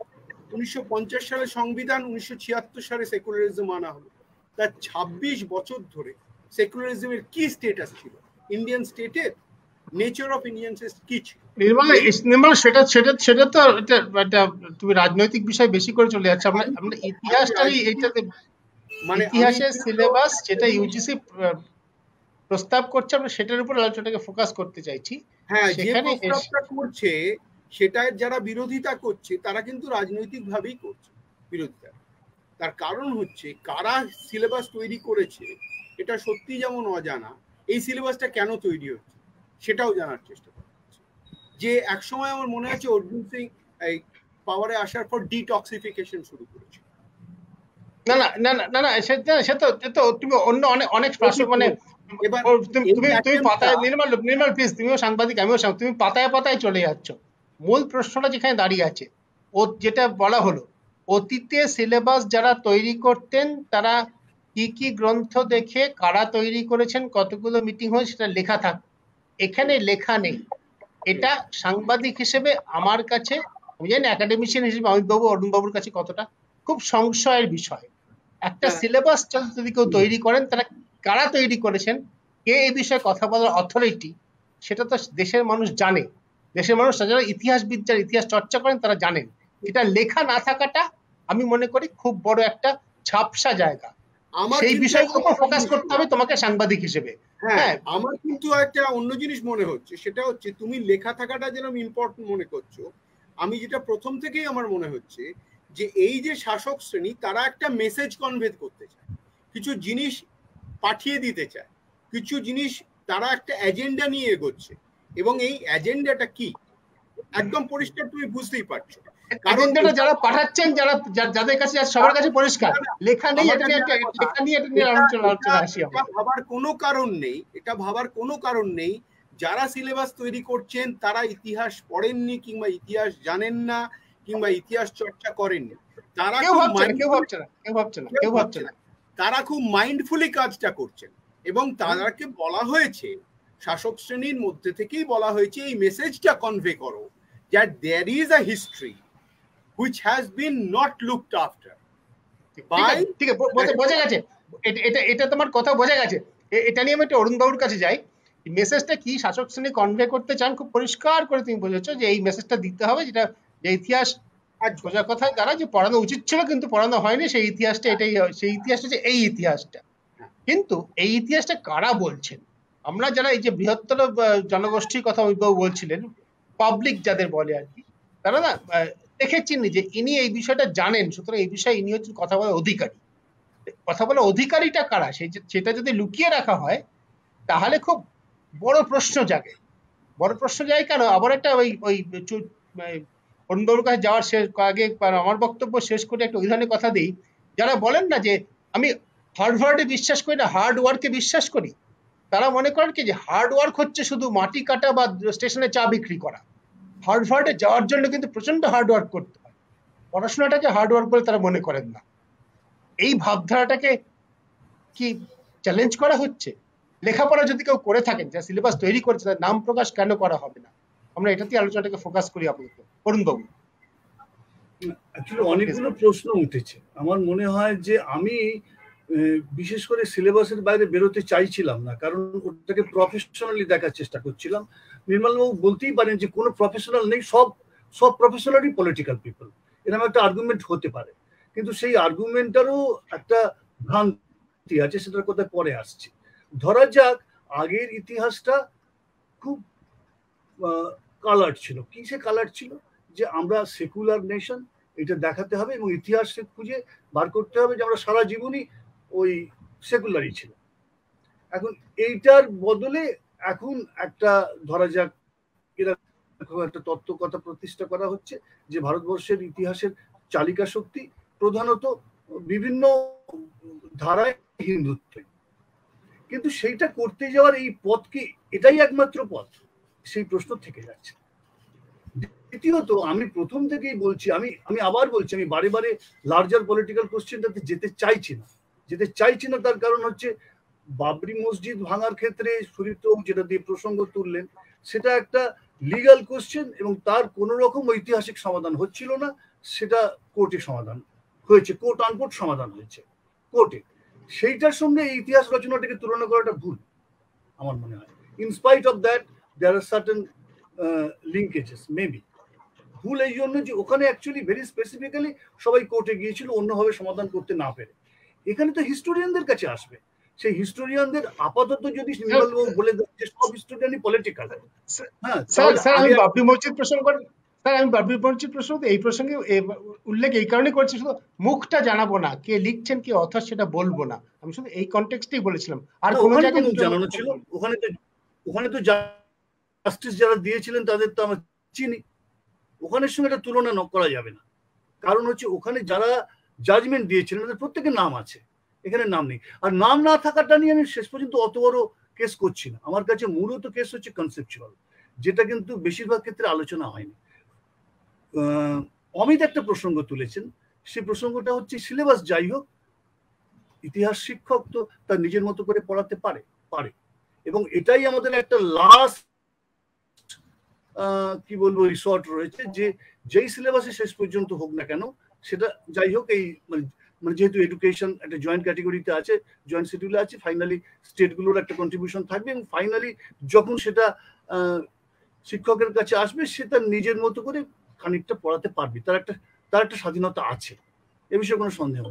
1950 সালে সংবিধান, 1976 সালে সেকুলারিজম আনা হলো। তার 26 বছর ধরে সেকুলারিজমের কি স্টেটাস ছিল ইন্ডিয়ান স্টেটের? নেচার অফ ইন্ডিয়ান স্টেট কি ছিল? নির্মল, সেটা তো তুমি রাজনৈতিক বিষয় বেশি করে চলে যাচ্ছে। আমরা ইতিহাসটাই, এইটাতে মানে ইতিহাসের সিলেবাস যেটা ইউজিসি প্রস্তাব করছে, আমরা সেটার উপর আলোচনাটাকে ফোকাস করতে চাইছি। হ্যাঁ, যে প্রস্তাবটা করছে সেটা যারা বিরোধিতা করছে তারা কিন্তু রাজনৈতিক ভাবেই করছে বিরোধিতা। তার কারণ হচ্ছে কারা সিলেবাস তৈরি করেছে এটা সত্যি যেমন অজানা, এই সিলেবাসটা কেন তৈরি হচ্ছে সেটাও জানার চেষ্টা করছে। যে একসময় আমার মনে আছে অর্জুন সিং এই পাওয়ারে আসার পর ডিটক্সিফিকেশন শুরু করেছে। না, সে তো তুমি অন্য অনেক প্রশ্ন, মানে তুমি পাতায়, নির্মল প্লিজ, তুমিও সাংবাদিক, আমিও, তুমি পাতায় পাতায় চলে যাচ্ছ। মূল প্রশ্নটা যেখানে দাঁড়িয়ে আছে, ও যেটা বলা হলো, অতীতে সিলেবাস যারা তৈরি করতেন তারা কি কি গ্রন্থ দেখে কারা তৈরি করেছেন, কতগুলো মিটিং হয়, সেটা লেখা থাক। এখানে লেখা নেই। এটা সাংবাদিক হিসেবে আমার কাছে, আমি জানি একাডেমিশিয়ান হিসেবে অমিত বাবু, অরুণ বাবুর কাছে কতটা খুব সংশয়ের বিষয়। একটা সিলেবাস যদি কেউ তৈরি করেন, তারা কারা তৈরি করেছেন, কে এই বিষয়ে কথা বলার অথরিটি, সেটা তো দেশের মানুষ জানে। দেশের মানুষ যারা ইতিহাসবিদ, যারা ইতিহাস চর্চা করেন, তারা জানেন। এটা লেখা না থাকাটা আমি মনে করি খুব বড় একটা ঝাপসা জায়গা। আমার সেই কিন্তু বিষয়গুলোর উপর একটা ফোকাস করতে হবে তোমাকে সাংবাদিক হিসেবে। হ্যাঁ, আমার কিন্তু একটা অন্য জিনিস মনে হচ্ছে, সেটা হচ্ছে তুমি লেখা থাকাটা যেরকম ইম্পর্টেন্ট মনে করছো, আমি যেটা প্রথম থেকেই আমার মনে হচ্ছে যে এই যে শাসক শ্রেণী তারা একটা মেসেজ কনভে করতে চায়, কিছু জিনিস পাঠিয়ে দিতে চায়, কিছু জিনিস তারা একটা এজেন্ডা নিয়ে এগোচ্ছে, এবং এই এজেন্ডাটা কি একদম পরিষ্কার তুমি বুঝতেই পারছো। এজেন্ডাটা যারা পাঠাচ্ছেন, যাদের কাছে সবার কাছে পরিষ্কার, লেখা নেই, এটা নিয়ে আলোচনা আসি। এটা ভাবার কোনো কারণ নেই, এটা ভাবার কোনো কারণ নেই যারা সিলেবাস তৈরি করছেন তারা ইতিহাস পড়েননি কিংবা ইতিহাস জানেন না কিংবা ইতিহাস চর্চা করেননি, তারা তারা খুব মাইন্ডফুলি কাজটা করছেন। এবং তাদেরকে বলা হয়েছে, শাসক শ্রেণীর মধ্যে থেকেই বলা হয়েছে এই মেসেজটা কনভে করো that there is a history which has been not looked after by ঠিক আছে, বোঝা গেছে, এটা তোমার কথা বোঝা গেছে। এটা নিয়ে আমি একটু অরুণ বাবুর কাছে যাই। মেসেজটা কি শাসক শ্রেণী কনভে করতে চান খুব পরিষ্কার করে তুমি বোঝাচ্ছ যে এই মেসেজটা দিতে হবে, যেটা যে ইতিহাস সোজা কথায় দ্বারা যে পড়ানো উচিত ছিল কিন্তু পড়ানো হয়নি, সেই ইতিহাসটা এটাই, সেই ইতিহাসটা যে এই ইতিহাসটা। কিন্তু এই ইতিহাসটা কারা বলছেন? আমরা যারা এই যে বৃহত্তর জনগোষ্ঠীর কথা ওইবাবু বলছিলেন, পাবলিক যাদের বলে আর কি, তারা না দেখেছেন যে ইনি এই বিষয়টা জানেন, সুতরাং এই বিষয়ে ইনি হচ্ছেন কথা বলার অধিকারী। কথা বলার অধিকারীটা কারা সেটা যদি লুকিয়ে রাখা হয় তাহলে খুব বড় প্রশ্ন জাগে। বড় প্রশ্ন জাগে কেন? আবার একটা ওই অরুণবাবুর কাছে যাওয়ার আগে আমার বক্তব্য শেষ করে একটা উদাহরণের কথা দিই। যারা বলেন না যে আমি হার্ডওয়ার্ডে বিশ্বাস করি না, হার্ড ওয়ার্কে বিশ্বাস করি, তারা মনে করেন কি যে হার্ড ওয়ার্ক হচ্ছে শুধু মাটি কাটা বা স্টেশনে চা বিক্রি করা। হার্ডওয়ার্ডে যাওয়ার জন্য কিন্তু প্রচন্ড হার্ড ওয়ার্ক করতে হয়, পড়াশোনাটাকে হার্ড ওয়ার্ক বলে তারা মনে করেন না। এই ভাবধারাটাকে কি চ্যালেঞ্জ করা হচ্ছে? লেখাপড়া যদি কেউ করে থাকেন, যা সিলেবাস তৈরি করেছে, তার নাম প্রকাশ কেন করা হবে না? আমরা এটাতে আলোচনাটাকে ফোকাস করি আপাতত। অরুণ বাবু, অনেকগুলো প্রশ্ন উঠেছে। আমার মনে হয় যে আমি বিশেষ করে সিলেবাসের বাইরে বেরোতে চাইছিলাম না, কারণ ওটাকে প্রফেশনালি দেখার চেষ্টা করছিলাম। নির্মলবাবু বলতেই পারেন যে কোনো প্রফেশনাল নেই, সব প্রফেশনালই পলিটিক্যাল পিপল, এরকম একটা আর্গুমেন্ট হতে পারে, কিন্তু সেই আর্গুমেন্টটারও একটা ভ্রান্তি আছে, সেটার কথা পরে আসছে। ধরা যাক আগের ইতিহাসটা খুব কালার ছিল। কি সে কালার ছিল? যে আমরা সেকুলার নেশন, এটা দেখাতে হবে এবং ইতিহাসে খুঁজে বার করতে হবে যে আমরা সারা জীবনই ওই সেকুলারই ছিল। এখন এইটার বদলে এখন একটা ধরা যাক এরকম একটা তত্ত্ব কথা প্রতিষ্ঠা করা হচ্ছে যে ভারতবর্ষের ইতিহাসের চালিকা শক্তি প্রধানত বিভিন্ন ধারায় হিন্দুত্ব। কিন্তু সেইটা করতে যাওয়ার এই পথ কি এটাই একমাত্র পথ? সেই প্রশ্ন থেকে যাচ্ছে। দ্বিতীয়ত, আমি প্রথম থেকেই বলছি, আমি আবার বলছি, আমি বারে বারে লার্জার পলিটিক্যাল কোশ্চেনটাতে যেতে চাইছি না। তার কারণ হচ্ছে বাবরি মসজিদ ভাঙার ক্ষেত্রে সুরিত যেটা দিয়ে প্রসঙ্গ তুললেন, সেটা একটা লিগাল কোশ্চেন এবং তার কোনো রকম ঐতিহাসিক সমাধান হচ্ছিল না। সেটা কোর্টে সমাধান হয়েছে, কোর্ট আনকোর্ট সমাধান হয়েছে কোর্টে। সেইটার সঙ্গে এই ইতিহাস রচনাটাকে তুলনা করাটা ভুল আমার মনে হয়। In spite of that there are certain linkages, maybe ভুল এই জন্য যে ওখানে অ্যাকচুয়ালি ভেরি স্পেসিফিক্যালি সবাই কোর্টে গিয়েছিল অন্যভাবে সমাধান করতে না পেরে। এখানে তো হিস্টোরিয়ানদের কাছে আসবে, সেই হিস্টোরিয়ানদের আপাতত যদি বলে দেন যে সব হিস্টোরিয়ানই পলিটিক্যাল। হ্যাঁ স্যার, আমি বাবরি মসজিদ প্রসঙ্গ এই প্রসঙ্গে উল্লেখ এই কারণে করছি, শুধু মুখটা জানাবো না, কে লিখছেন কে অথর সেটা বলবো না, আমি শুধু এই কনটেক্সটেই বলেছিলাম। আর কোনো জায়গায় জানানো ছিল, ওখানে তো জাস্টিস যারা দিয়েছিলেন তাদের তো আমরা চিনি, ওখানের সঙ্গে এটা তুলনা করা যাবে না। কারণ হচ্ছে ওখানে যারা জাজমেন্ট দিয়েছিলেন তাদের প্রত্যেকের নাম আছে, এখানে নাম নেই। আর নাম না থাকাটা নিয়ে আমি শেষ পর্যন্ত অত বড় কেস করছি না। আমার কাছে মূলত কেস হচ্ছে কনসেপচুয়াল, যেটা কিন্তু বেশিরভাগ ক্ষেত্রে আলোচনা হয়নি। অমিত একটা প্রসঙ্গ তুলেছেন, সেই প্রসঙ্গটা হচ্ছে সিলেবাস যাই হোক, ইতিহাস শিক্ষক তো তার নিজের মতো করে পড়াতে পারে এবং এটাই আমাদের একটা লাস্ট কি বলবো রিসর্ট রয়েছে, যে যেই সিলেবাসে শেষ পর্যন্ত হোক না কেন সেটা যাই হোক, এই মানে যেহেতু এডুকেশন একটা জয়েন্ট ক্যাটেগরিতে আছে, জয়েন্ট শিডিউলে আছে, ফাইনালি স্টেটগুলোর একটা কন্ট্রিবিউশন থাকবে এবং ফাইনালি যখন সেটা শিক্ষকের কাছে আসবে সে তার নিজের মতো করে খানিকটা পড়াতে পারবে, তার একটা স্বাধীনতা আছে, এ বিষয়ে কোনো সন্দেহ নেই।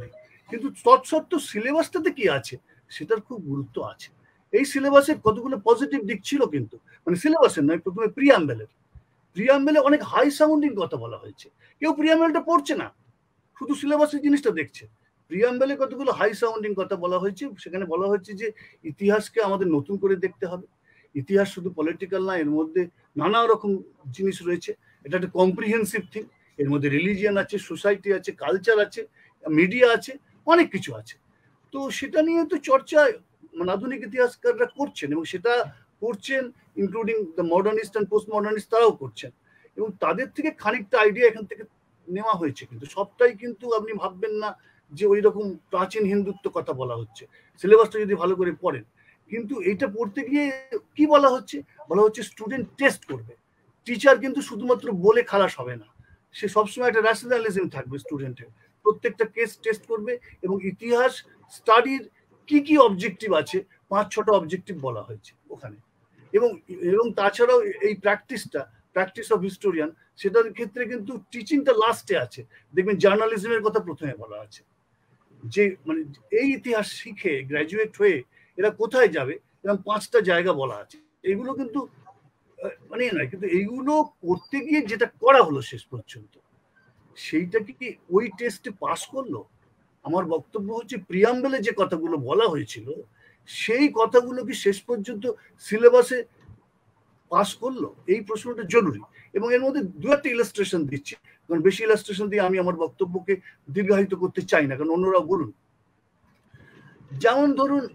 কিন্তু তৎসত্ত্বেও সিলেবাসটাতে কি আছে সেটার খুব গুরুত্ব আছে। এই সিলেবাসের কতগুলো পজিটিভ দিক ছিল, কিন্তু মানে সিলেবাসের নয়, প্রথমে প্রিয়াম্বেলে অনেক হাই সাউন্ডিং কথা বলা হয়েছে। কেউ প্রিয়াম্বেলটা পড়ছে না, শুধু সিলেবাসের জিনিসটা দেখছে। প্রিয়াম্বেলে কতগুলো হাই সাউন্ডিং কথা বলা হয়েছে। সেখানে বলা হয়েছে যে ইতিহাসকে আমাদের নতুন করে দেখতে হবে। ইতিহাস শুধু পলিটিক্যাল না, এর মধ্যে নানা রকম জিনিস রয়েছে। এটা একটা কম্প্রিহেন্সিভ থিং। এর মধ্যে রিলিজিয়ান আছে, সোসাইটি আছে, কালচার আছে, মিডিয়া আছে, অনেক কিছু আছে। তো সেটা নিয়ে তো চর্চা মানে আধুনিক ইতিহাসকাররা করছেন, এবং সেটা করছেন including the modernist and post modernist, তারাও করছেন। এবং তাদের থেকে খানিকটা আইডিয়া এখান থেকে নেওয়া হয়েছে, কিন্তু সবটাই কিন্তু আপনি ভাববেন না যে ওই রকম প্রাচীন হিন্দুত্ব কথা বলা হচ্ছে। সিলেবাসটা যদি ভালো করে পড়েন, কিন্তু এইটা পড়তে গিয়ে কি বলা হচ্ছে, বলা হচ্ছে স্টুডেন্ট টেস্ট করবে, টিচার কিন্তু শুধুমাত্র বলে খালাস হবে না, সে সবসময় একটা ন্যাশনালিজম থাকবে স্টুডেন্টের, প্রত্যেকটা কেস টেস্ট করবে। এবং ইতিহাস স্টাডির কি কি অবজেক্টিভ আছে, 5-6টা অবজেক্টিভ বলা হয়েছে ওখানে। এবং তাছাড়াও এই প্র্যাকটিস অফ হিস্টোরিয়ান, সেটার ক্ষেত্রে কিন্তু টিচিংটা লাস্টে আছে। দেখবেন জার্নালিজমের কথা প্রথমে বলা আছে, যে মানে এই ইতিহাস শিখে গ্র্যাজুয়েট হয়ে এরা কোথায় যাবে, এরকম 5টা জায়গা বলা আছে। এগুলো কিন্তু মানে নয়, কিন্তু এইগুলো করতে গিয়ে যেটা করা হলো শেষ পর্যন্ত, সেইটা কি ওই টেস্টে পাস করলো? আমার বক্তব্য হচ্ছে প্রিয়াম্বেলে যে কথাগুলো বলা হয়েছিল, সেই কথাগুলো কি শেষ পর্যন্ত সিলেবাসে পাস করলো? এই প্রশ্নটা জরুরি। এবং এর মধ্যে 2-একটা ইলাস্ট্রেশন দিচ্ছি, কারণ বেশি ইলাস্ট্রেশন দিয়ে আমি আমার বক্তব্যকে দীর্ঘায়িত করতে চাই না, কারণ অন্যরাও বলুন। যেমন ধরুন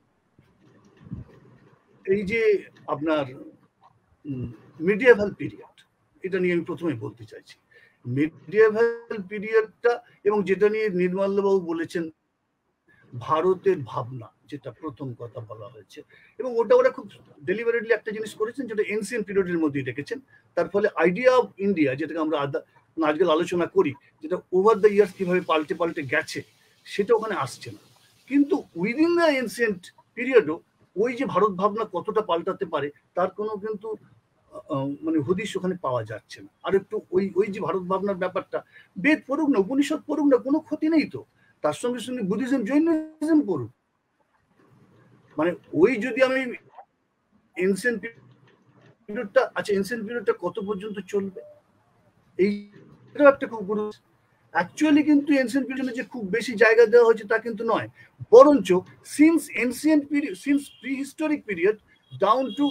এই যে আপনার মিডিয়েভাল পিরিয়ড, এটা নিয়ে আমি প্রথমে বলতে চাইছি। মিডিয়েভাল পিরিয়ডটা, এবং যেটা নিয়ে নির্মলবাবু বলেছেন ভারতের ভাবনা, যেটা প্রথম কথা বলা হয়েছে, এবং ওরা খুব ডেলিভারেটলি একটা জিনিস করেছেন, যেটা এনসিয়েন্ট পিরিয়ডের মধ্যেই রেখেছেন। তার ফলে আইডিয়া অফ ইন্ডিয়া, যেটাকে আমরা আজকাল আলোচনা করি, যেটা ওভার দ্য ইয়ার্স কিভাবে পাল্টে গেছে, সেটা ওখানে আসছে না। কিন্তু উইদিন দ্য এনসিয়েন্ট পিরিয়ডও ওই যে ভারত ভাবনা কতটা পাল্টাতে পারে, তার কোনো কিন্তু মানে হদিশ ওখানে পাওয়া যাচ্ছে না। আর একটু ওই যে ভারত ভাবনার ব্যাপারটা, বেদ পড়ুক না, উপনিষদ পড়ুক না, কোনো ক্ষতি নেই তো। তার সঙ্গে সঙ্গে বুদ্ধিজম, জৈনিজম পড়ুক। মানে ওই যদি আমি এনসিয়েন্ট পিরিয়ডটা, আচ্ছা এনসিয়েন্ট পিরিয়ডটা কত পর্যন্ত চলবে, এইটাও একটা খুব গুরুত্ব। অ্যাকচুয়ালি কিন্তু এনসিয়েন্ট পিরিয়ডে যে খুব বেশি জায়গা দেওয়া হয়েছে তা কিন্তু নয়, বরঞ্চ since ancient period, since prehistoric period down to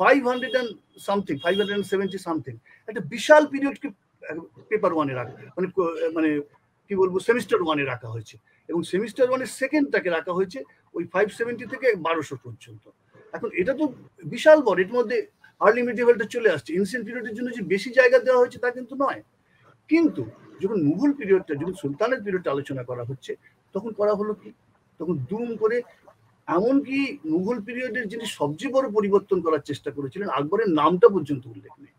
570 something, একটা বিশাল পিরিয়ডকে পেপার ওয়ানে রাখা, মানে কি বলবো, সেমিস্টার ওয়ানে রাখা হয়েছে। এবং সেমিস্টার ওয়ানের সেকেন্ডটাকে রাখা হয়েছে ওই 570 থেকে 1200 পর্যন্ত। এখন এটা তো বিশাল বড়, এর মধ্যে আর্লি মিডিয়েভালটা চলে আসছে। এনসিয়েন্ট পিরিয়ডের জন্য যে বেশি জায়গা দেওয়া হয়েছে তা কিন্তু নয়। কিন্তু যখন মুঘল পিরিয়ডটা, যখন সুলতানের পিরিয়ডটা আলোচনা করা হচ্ছে, তখন করা হলো কি, তখন দুম করে এমনকি মুঘল পিরিয়ডের যিনি সবচেয়ে বড় পরিবর্তন করার চেষ্টা করেছিলেন, আকবরের নামটা পর্যন্ত উল্লেখ নেই।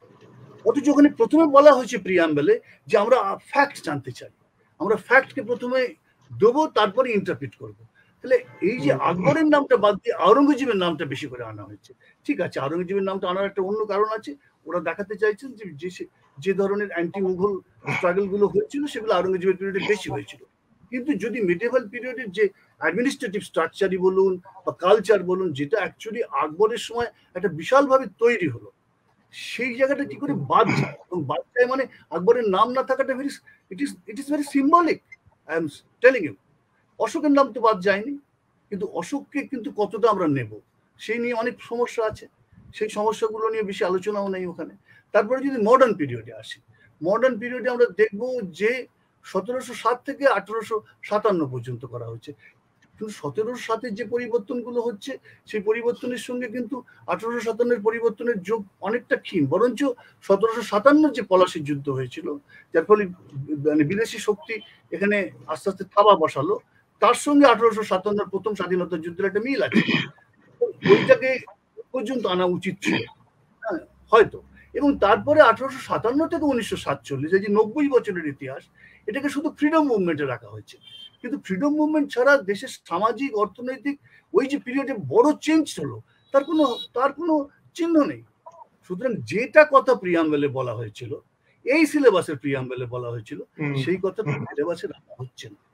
অথচ ওখানে প্রথমে বলা হয়েছে প্রিয়াম্বেলে যে আমরা ফ্যাক্ট জানতে চাই, আমরা ফ্যাক্টকে প্রথমে দেবো, তারপরে ইন্টারপ্রিট করবো। তাহলে এই যে আকবরের নামটা বাদ দিয়ে আওরঙ্গজেবের নামটা বেশি করে আনা হয়েছে। ঠিক আছে, আওরঙ্গজেবের নামটা আনার একটা অন্য কারণ আছে, ওরা দেখাতে চাইছেন যে ধরনের অ্যান্টি মুঘল স্ট্রাগল গুলো হয়েছিল, সেগুলো আওরঙ্গজেবের পিরিয়ডে বেশি হয়েছিল। কিন্তু যদি মিডিয়েভাল পিরিয়ডের যে অ্যাডমিনিস্ট্রেটিভ স্ট্রাকচারই বলুন বা কালচার বলুন, যেটা অ্যাকচুয়ালি আকবরের সময় একটা বিশালভাবে তৈরি হলো, সেই জায়গাটা কি করে বাদ যায়? এবং বাদ যায় মানে আকবরের নাম না থাকাটা it is very symbolic. I am telling you, অশোকের নাম তো বাদ যায়নি, কিন্তু অশোককে কিন্তু কতটা আমরা নেব, সেই নিয়ে অনেক সমস্যা আছে। সেই সমস্যাগুলো নিয়ে বেশি আলোচনাও নেই ওখানে। তারপরে যদি মডার্ন পিরিয়ডে আসি, মডার্ন পিরিয়ডে আমরা দেখব যে 1707 থেকে 1857 পর্যন্ত করা হচ্ছে। কিন্তু 1707 যে পরিবর্তনগুলো হচ্ছে, সেই পরিবর্তনের সঙ্গে কিন্তু 1857 পরিবর্তনের যোগ অনেকটা ক্ষীণ। বরঞ্চ 1757 যে পলাশির যুদ্ধ হয়েছিল, যার ফলে মানে বিদেশি শক্তি এখানে আস্তে আস্তে থাবা বসালো, তার সঙ্গে 1857 প্রথম স্বাধীনতা যুদ্ধের একটা মিল আছে। ওইটাকে পর্যন্ত আনা উচিত ছিল, হ্যাঁ হয়তো। এবং তারপরে 1857 থেকে 1947, এই যে 90 বছরের ইতিহাস, এটাকে শুধু ফ্রিডম মুভমেন্টে রাখা হয়েছে। কিন্তু ফ্রিডম মুভমেন্ট ছাড়া দেশের সামাজিক অর্থনৈতিক ওই যে পিরিয়ডে বড় চেঞ্জ হলো, তার কোনো চিহ্ন নেই। সুতরাং যেটা কথা প্রিয়াম্বেলে বলা হয়েছিল, এই সিলেবাসের প্রিয়াম্বেলে বলা হয়েছিল, সেই কথাটা সিলেবাসে রাখা হচ্ছে না।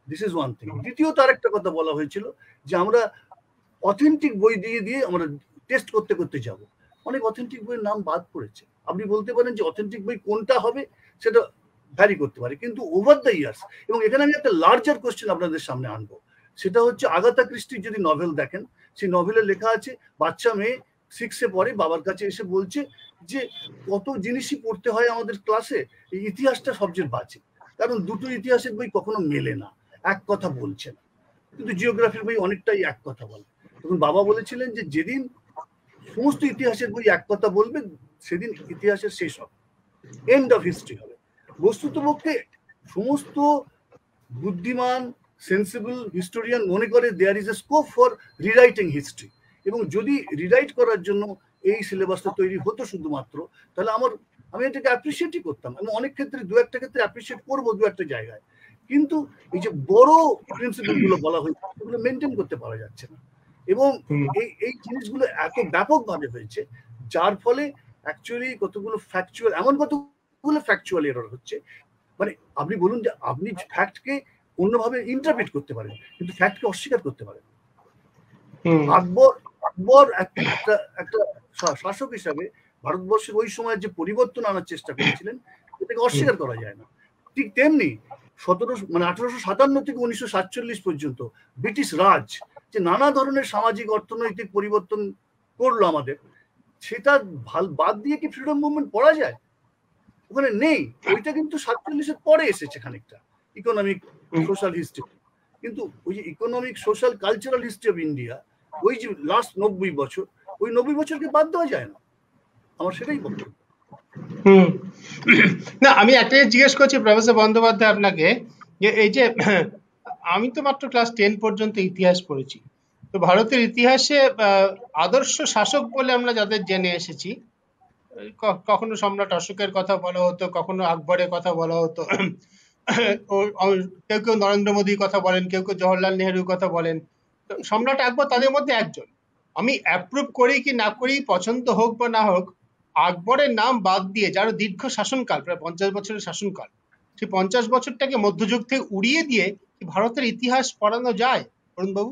This is one thing. দ্বিতীয়ত আরেকটা কথা বলা হয়েছিল যে আমরা অথেন্টিক বই দিয়ে দিয়ে আমরা টেস্ট করতে করতে যাব। অনেক অথেন্টিক বইয়ের নাম বাদ পড়েছে। আপনি বলতে পারেন যে অথেন্টিক বই কোনটা হবে সেটা ভ্যারি করতে পারে, কিন্তু ওভার দ্য ইয়ার্স, এবং এখানে আমি একটা লার্জার কোশ্চেন আপনাদের সামনে আনবো, সেটা হচ্ছে আগাথা ক্রিস্টির যদি নভেল দেখেন, সেই নভেলে লেখা আছে বাচ্চা মেয়ে 6-এ পড়ে, বাবার কাছে এসে বলছে যে কত জিনিসই পড়তে হয় আমাদের ক্লাসে, এই ইতিহাসটা সবচেয়ে বাজে, কারণ দুটো ইতিহাসের বই কখনো মেলে না, এক কথা বলছে না। কিন্তু জিওগ্রাফির বই অনেকটাই এক কথা বলে। তখন বাবা বলেছিলেন যে যেদিন সমস্ত ইতিহাসের বই এক কথা বলবে সেদিন ইতিহাসের শেষ হবে, এন্ড অফ হিস্ট্রি হবে। বস্তুতপক্ষে সমস্ত বুদ্ধিমান সেন্সিবল হিস্টোরিয়ান মনে করে there is a scope for rewriting history, এবং যদি রিরাইট করার জন্য এই সিলেবাসটা তৈরি হতো শুধুমাত্র, তাহলে আমি এটাকে অ্যাপ্রিসিয়েটই করতাম। আমি অনেক ক্ষেত্রে দু একটা ক্ষেত্রে অ্যাপ্রিসিয়েট করবো দু একটা জায়গায়, কিন্তু এই যে বড় প্রিন্সিপাল গুলো বলা হয়েছে সেগুলো মেনটেন করতে পারা যাচ্ছে না, এবং এই জিনিসগুলো এত ব্যাপকভাবে হয়েছে যার ফলে অ্যাকচুয়ালি কতগুলো ফ্যাকচুয়াল এরর হচ্ছে। মানে আপনি বলুন যে আপনি ফ্যাক্টকে অন্যভাবে ইন্টারপ্রিট করতে পারেন, কিন্তু ফ্যাক্টকে অস্বীকার করতে পারেন। আকবর একটা শাসক হিসাবে ভারতবর্ষের ওই সময় যে পরিবর্তন আনার চেষ্টা করেছিলেন এটাকে অস্বীকার করা যায় না। ঠিক তেমনি 1857 থেকে 1947 পর্যন্ত ব্রিটিশ রাজ যে নানা ধরনের সামাজিক অর্থনৈতিক পরিবর্তন করলো আমাদের, সেটা বাদ দিয়ে কি ফ্রিডম মুভমেন্ট পড়া যায়? ওখানে নেই। ওইটা কিন্তু 47-এর পরে এসেছে খানিকটা ইকোনমিক সোশ্যাল হিস্ট্রি, কিন্তু ওই যে economic social cultural history of India, ওই যে লাস্ট 90 বছর, ওই 90 বছরকে বাদ দেওয়া যায় না। আমার সেটাই বক্তব্য। না, আমি একটা জিজ্ঞেস করছি প্রফেসর বন্দ্যোপাধ্যায় আপনাকে, যে এই যে আমি তো মাত্র ক্লাস 10 পর্যন্ত ইতিহাস পড়েছি, তো ভারতের ইতিহাসে আদর্শ শাসক বলে আমরা যাদের জেনে এসেছি, কখনো সম্রাট অশোকের কথা বলা হতো, কখনো আকবরের কথা বলা হতো, কেউ কেউ নরেন্দ্র মোদীর কথা বলেন, কেউ কেউ জওহরলাল নেহরুর কথা বলেন। সম্রাট আকবর তাদের মধ্যে একজন। আমি অ্যাপ্রুভ করি কি না করি, পছন্দ হোক বা না হোক, আকবরের নাম বাদ দিয়ে যার দীর্ঘ শাসনকাল, প্রায় 50 বছরের শাসনকাল, সেই 50 বছরটাকে মধ্যযুগ থেকে উড়িয়ে দিয়ে ভারতের ইতিহাস পড়ানো যায় অরুণবাবু?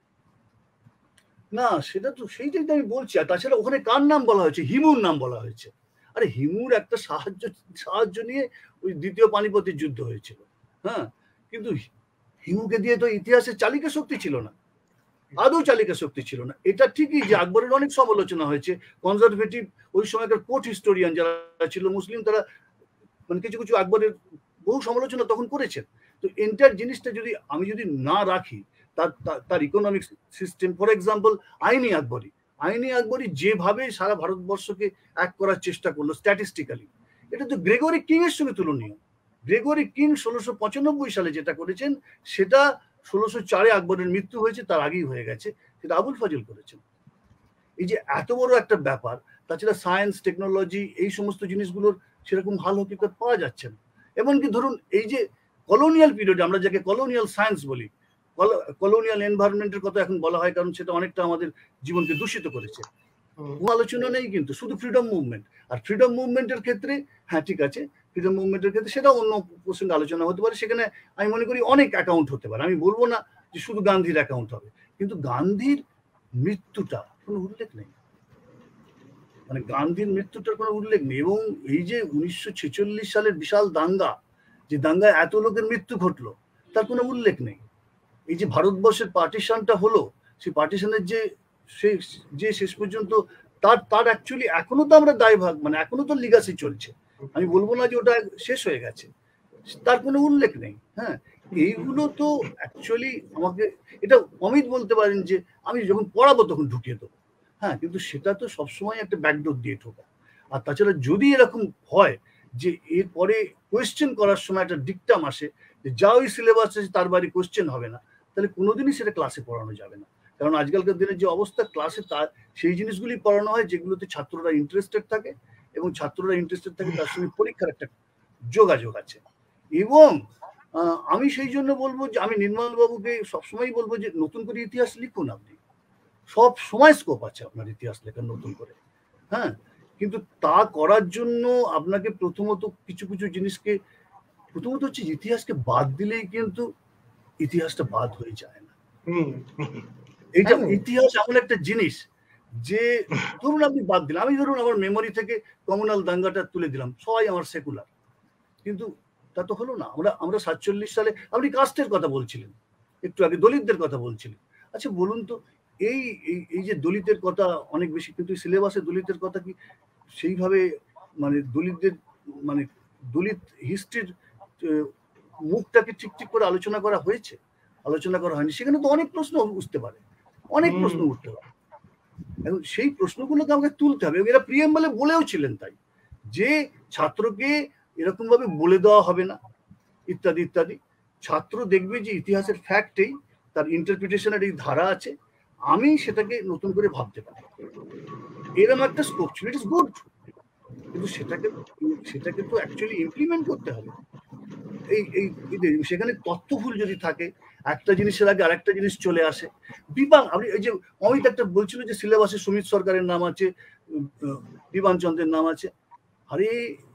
না, সেটা তো সেইটাই আমি বলছি। আর তাছাড়া ওখানে কার নাম বলা হয়েছে? হিমুর নাম বলা হয়েছে। আরে হিমুর একটা সাহায্য নিয়ে ওই দ্বিতীয় পানিপথের যুদ্ধ হয়েছিল, হ্যাঁ, কিন্তু হিমুকে দিয়ে তো ইতিহাসের চালিকা শক্তি ছিল না, আদৌ চালিকা শক্তি ছিল না। এটা ঠিকই যে আকবরের অনেক সমালোচনা হয়েছে, কনজারভেটিভ ওই সময়কার কোর্ট হিস্টোরিয়ান যারা ছিল মুসলিম, তারা মানে কিছু কিছু আকবরের বহু সমালোচনা তখন করেছেন। তো এন্টার জিনিসটা যদি আমি না রাখি, তার ইকোনমিক সিস্টেম, ফর এক্সাম্পল আইনি আকবরী যেভাবে সারা ভারতবর্ষকে এক করার চেষ্টা করলো স্ট্যাটিস্টিক্যালি, এটা তো গ্রেগরি কিং এর সঙ্গে তুলনীয়। গ্রেগরি কিং 1695 সালে যেটা করেছেন সেটা 1604-এ আকবরের মৃত্যু হয়েছে, তার আগেই হয়ে গেছে, সেটা আবুল ফাজল করেছেন। এই যে এত বড় একটা ব্যাপার, তাছাড়া সায়েন্স টেকনোলজি এই সমস্ত জিনিসগুলোর সেরকম হাল হকিকত পাওয়া যাচ্ছে না। এমনকি ধরুন এই যে কলোনিয়াল পিরিয়ডে আমরা যাকে কলোনিয়াল সায়েন্স বলি, কলোনিয়াল এনভায়রনমেন্টের কথা এখন বলা হয়, কারণ সেটা অনেকটা আমাদের জীবনকে দূষিত করেছে। কোনো আলোচনা নেই কিন্তু, শুধু ফ্রিডম মুভমেন্ট। আর ফ্রিডম মুভমেন্টের ক্ষেত্রে হ্যাঁ ঠিক আছে, ফ্রিডম মুভমেন্টের ক্ষেত্রে সেটা অন্য প্রসঙ্গে আলোচনা হতে পারে, সেখানে আমি মনে করি অনেক অ্যাকাউন্ট হতে পারে। আমি বলবো না যে শুধু গান্ধীর অ্যাকাউন্ট হবে, কিন্তু গান্ধীর মৃত্যুটা কোনো উল্লেখ নেই, মানে গান্ধীর মৃত্যুটার কোনো উল্লেখ নেই। এবং এই যে 1946 সালের বিশাল দাঙ্গা, যে দাঙ্গায় এত লোকের মৃত্যু ঘটলো, তার কোনো উল্লেখ নেই। এই যে ভারতবর্ষের পার্টিশনটা হলো, সেই পার্টিশনের যে শেষ পর্যন্ত তার অ্যাকচুয়ালি এখনো তো আমরা দায়ভাগ, মানে এখনো তো লিগাসি চলছে। আমি বলবো না যে ওটা শেষ হয়ে গেছে, তার কোনো উল্লেখ নেই। হ্যাঁ, এইগুলো তো অ্যাকচুয়ালি আমাকে, এটা অমিত বলতে পারেন যে আমি যখন পড়াবো তখন ঢুকিয়ে দেবো, হ্যাঁ, কিন্তু সেটা তো সবসময় একটা ব্যাকডোর দিয়ে ঢোকা। আর তাছাড়া যদি এরকম হয় যে এরপরে কোয়েশ্চেন করার সময় একটা ডিকটাম আসে যে যা ওই সিলেবাস আছে তার বাইরে কোয়েশ্চেন হবে না, তাহলে কোনোদিনই সেটা ক্লাসে পড়ানো যাবে না। কারণ আজকালকার দিনের যে অবস্থা, ক্লাসে সেই জিনিসগুলি পড়ানো হয় যেগুলোতে ছাত্ররা ইন্টারেস্টেড থাকে, এবং ছাত্ররা ইন্টারেস্টেড থাকে তার সঙ্গে পরীক্ষার একটা যোগাযোগ আছে। এবং আমি সেই জন্য বলবো যে আমি নির্মল বাবুকে সবসময় বলবো যে নতুন করে ইতিহাস লিখুন, আপনি সব সময় স্কোপ আছে আপনার ইতিহাস লেখার নতুন করে, হ্যাঁ, কিন্তু তা করার জন্য আপনাকে প্রথমত কিছু জিনিসকে, প্রথমত হচ্ছে ইতিহাসকে বাদ দিলেই কিন্তু ইতিহাসটা বাদ হয়ে যায় না। হুম এইটা ইতিহাস এমন একটা জিনিস যে ধরুন আপনি বাদ দিলেন, আমি ধরুন আমার মেমোরি থেকে কমিউনাল দাঙ্গাটা তুলে দিলাম, সবাই আমার সেকুলার, কিন্তু তা তো হলো না। আমরা 47 সালে, আপনি কাস্টের কথা বলছিলেন একটু আগে, দলিতদের কথা বলছিলেন। আচ্ছা বলুন তো, এই এই যে দলিতের কথা অনেক বেশি, কিন্তু সিলেবাসে দলিতের কথা কি সেইভাবে মানে দলিতদের মানে দলিত হিস্ট্রির মুখটাকে ঠিক ঠিক করে আলোচনা করা হয়েছে? আলোচনা করা হয়নি। সেখানে তো অনেক প্রশ্ন উঠতে পারে, অনেক প্রশ্ন উঠতে পারে। এখন সেই প্রশ্নগুলোকে আমাকে তুলতে হবে। এরা প্রিয়াম্বলে বলেও ছিলেন তাই, যে ছাত্রকে এরকম ভাবে বলে দেওয়া হবে না ইত্যাদি ইত্যাদি। ছাত্র দেখবে যে ইতিহাসের ফ্যাক্টেই তার ইন্টারপ্রিটেশনের এই ধারা আছে, আমি সেটাকে নতুন করে ভাবতে পারি, এরকম একটা স্কোপ ছিল। ইট ইজ গুড, কিন্তু সেটাকে তো অ্যাকচুয়ালি ইমপ্লিমেন্ট করতে হবে। এই সেখানে তথ্যভুল যদি থাকে, একটা জিনিসের আগে আরেকটা জিনিস চলে আসে। আপনি এই যে অমিত একটা বলছিল যে সিলেবাসে সুমিত সরকারের নাম আছে, বিমান চন্দ্রের নাম আছে। আরে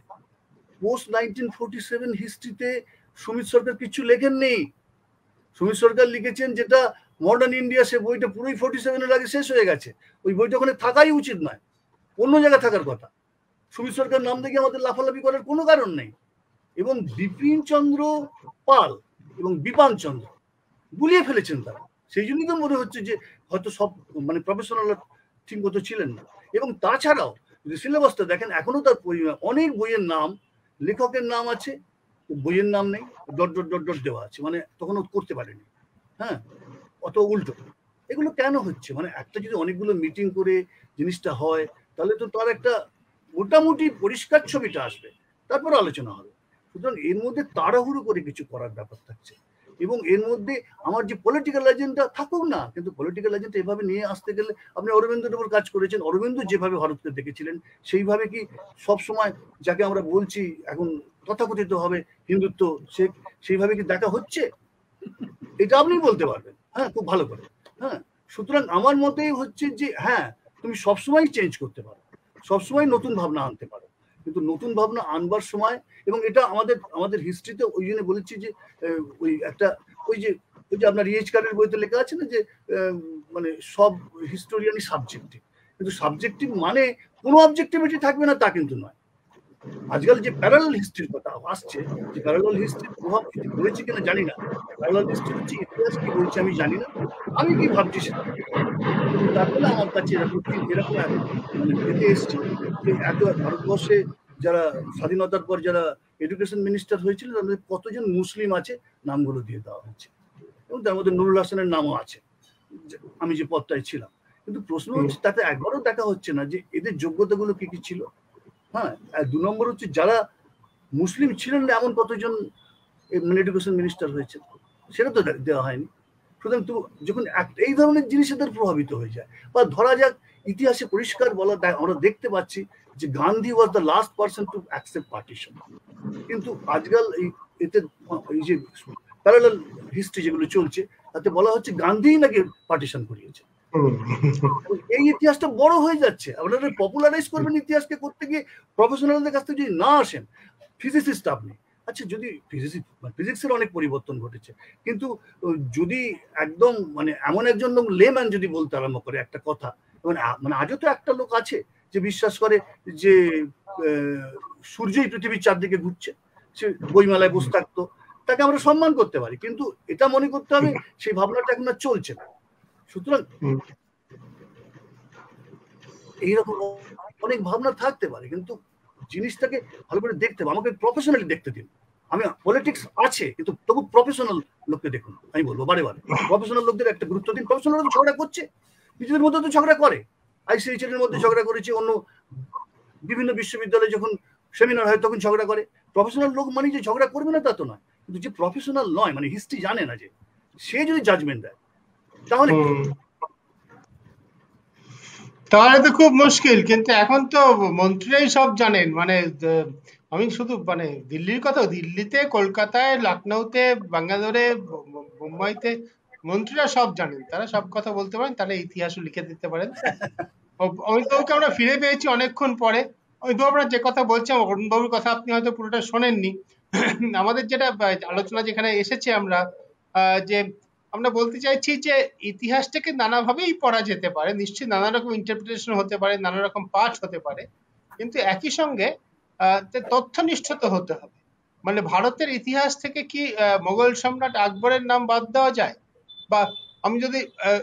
পোস্ট 1947 হিস্ট্রিতে সুমিত সরকার কিছু লেখেন নেই। সুমিত সরকার লিখেছেন যেটা মডার্ন ইন্ডিয়া, সে বইটা পুরোই 47-এর আগে শেষ হয়ে গেছে। ওই বইটা ওখানে থাকাই উচিত নয়, অন্য জায়গায় থাকার কথা। সুমিত সরকার নাম দেখে আমাদের লাফালাফি করার কোনো কারণ নেই। এবং বিপিন চন্দ্র পাল এবং বিপান চন্দ্র গুলিয়ে ফেলেছেন তারা। সেই জন্যই তো মনে হচ্ছে যে হয়তো সব মানে প্রফেশনাল ঠিক মতো ছিলেন না। এবং তাছাড়াও যদি সিলেবাসটা দেখেন, এখনো তার অনেক বইয়ের নাম, লেখকের নাম আছে, বইয়ের নাম নেই, ডট ডট ডট ডট দেওয়া আছে, মানে তখনও করতে পারেনি। হ্যাঁ, অত উল্টো। এগুলো কেন হচ্ছে? মানে একটা যদি অনেকগুলো মিটিং করে জিনিসটা হয়, তাহলে তো তার একটা মোটামুটি পরিষ্কার ছবিটা আসবে, তারপর আলোচনা হবে। সুতরাং এর মধ্যে তাড়াহুড়ো করে কিছু করার ব্যাপার থাকছে। এবং এর মধ্যে আমার যে পলিটিক্যাল এজেন্ডা থাকুক না, কিন্তু পলিটিক্যাল এজেন্ডা এভাবে নিয়ে আসতে গেলে, আপনি অরবিন্দর উপর কাজ করেছেন, অরবিন্দ যেভাবে ভারতকে দেখেছিলেন, সেইভাবে কি সবসময় যাকে আমরা বলছি এখন তথাকথিত হবে হিন্দুত্ব, সেইভাবে কি দেখা হচ্ছে? এটা আপনি বলতে পারবেন, হ্যাঁ, খুব ভালো করে। হ্যাঁ, সুতরাং আমার মতে হচ্ছে যে হ্যাঁ, তুমি সবসময় চেঞ্জ করতে পারো, সবসময় নতুন ভাবনা আনতে পারো, কিন্তু নতুন ভাবনা আনবার সময়, এবং এটা আমাদের হিস্ট্রিতে ওই জন্য বলেছি যে ওই যে আপনার রিএইচকারের বইতে লেখা আছে না যে মানে সব হিস্টোরিয়ানই সাবজেক্টিভ, কিন্তু সাবজেক্টিভ মানে কোনো অবজেক্টিভিটি থাকবে না তা কিন্তু নয়। আজকাল যে প্যারালাল হিস্ট্রির কথা আসছে, যে প্যারালাল হিস্ট্রির প্রভাব রয়েছে কিনা জানি না। প্যারালাল হিস্ট্রি হচ্ছে ইতিহাস কি বলছে আমি জানি না, আমি কি ভাবছি সেটা। তারপরে আমার কাছে এরকম মানে ভেবে এসছে যে এত ভারতবর্ষে যারা স্বাধীনতার পর যারা এডুকেশন মিনিস্টার হয়েছিল, তাদের কতজন মুসলিম আছে নামগুলো দিয়ে দেওয়া হচ্ছে, এবং তার মধ্যে নুরুল হাসানের নামও আছে, আমি যে পদটায় ছিলাম। কিন্তু প্রশ্ন হচ্ছে তাতে একবারও দেখা হচ্ছে না যে এদের যোগ্যতাগুলো কি কি ছিল। হ্যাঁ, আর 2 নম্বর হচ্ছে যারা মুসলিম ছিলেন না এমন কতজন এডুকেশন মিনিস্টার হয়েছে, সেটা তো দেওয়া হয়নি। সুতরাং যখন এই ধরনের জিনিস এদের প্রভাবিত হয়ে যায়, বা ধরা যাক ইতিহাসে পরিষ্কার বলা, আমরা দেখতে পাচ্ছি যে Gandhi was the last person to accept partition, কিন্তু আজকাল এতে এই যে প্যারালাল হিস্ট্রি যেগুলো চলছে, তাতে বলা হচ্ছে গান্ধী নাকি পার্টিশন করিয়েছে। এই ইতিহাসটা বড় হয়ে যাচ্ছে। আপনারা পপুলারাইজ করবেন ইতিহাসকে করতে গিয়ে, প্রফেশনালদের কাছ থেকে যদি না আসেন, ফিজিসিস্ট আপনি, আচ্ছা যদি ফিজিক্সের অনেক পরিবর্তন ঘটেছে, কিন্তু যদি একদম মানে এমন একজন লোক লেম্যান যদি বলতে আরম্ভ করে একটা কথা, মানে আজও তো একটা লোক আছে যে বিশ্বাস করে যে সূর্যই পৃথিবীর চারদিকে ঘুরছে, সে বইমেলায় বসে থাকতো, তাকে আমরা সম্মান করতে পারি, কিন্তু এটা মনে করতে হবে সেই ভাবনাটা এখন আর চলছে না। সুতরাং এইরকম অনেক ভাবনা থাকতে পারে, কিন্তু জিনিসটাকে ভালো করে দেখতে হবে। আমাকে প্রফেশনালি দেখতে দিন। আমি পলিটিক্স আছে, কিন্তু তবু প্রফেশনাল লোককে দেখুন। আমি বলবো বারে বারে প্রফেশনাল লোকদের একটা গুরুত্ব দিন। প্রফেশনাল ঝগড়া করছে, নিজেদের মধ্যে তো ঝগড়া করে, আইসিএইচএল এর মধ্যে ঝগড়া করেছে, অন্য বিভিন্ন বিশ্ববিদ্যালয়ে যখন সেমিনার হয় তখন ঝগড়া করে। প্রফেশনাল লোক মানে যে ঝগড়া করবে না তা তো নয়, কিন্তু যে প্রফেশনাল নয়, মানে হিস্ট্রি জানে না, যে সে যদি জাজমেন্ট দেয় তাহলে তো খুব মুশকিল। কিন্তু এখন তো মন্ত্রীরাই সব জানেন, মানে আমি শুধু মানে দিল্লির কথা, দিল্লিতে, কলকাতায়, লখনৌতে, ব্যাঙ্গালোরে, মুম্বাইতে মন্ত্রীরা সব জানেন, তারা সব কথা বলতে পারেন, তারা ইতিহাসও লিখে দিতে পারেন। অমিতবাবুকে আমরা ফিরে পেয়েছি অনেকক্ষণ পরে। অমিতবাবু আপনার যে কথা বলছেন, অরুণবাবুর কথা আপনি হয়তো পুরোটা শোনেননি। আমাদের যেটা আলোচনা যেখানে এসেছে আমরা, যে আমরা বলতে চাইছি যে ইতিহাসটাকে নানাভাবেই পড়া যেতে পারে, নিশ্চয়ই নানা রকম ইন্টারপ্রিটেশন হতে পারে, নানা রকম পাঠ হতে পারে, কিন্তু একই সঙ্গে তথ্যনিষ্ঠতা হতে হবে। মানে ভারতের ইতিহাস থেকে কি মোগল সম্রাট আকবরের নাম বাদ দেওয়া যায়? বা আমি যদি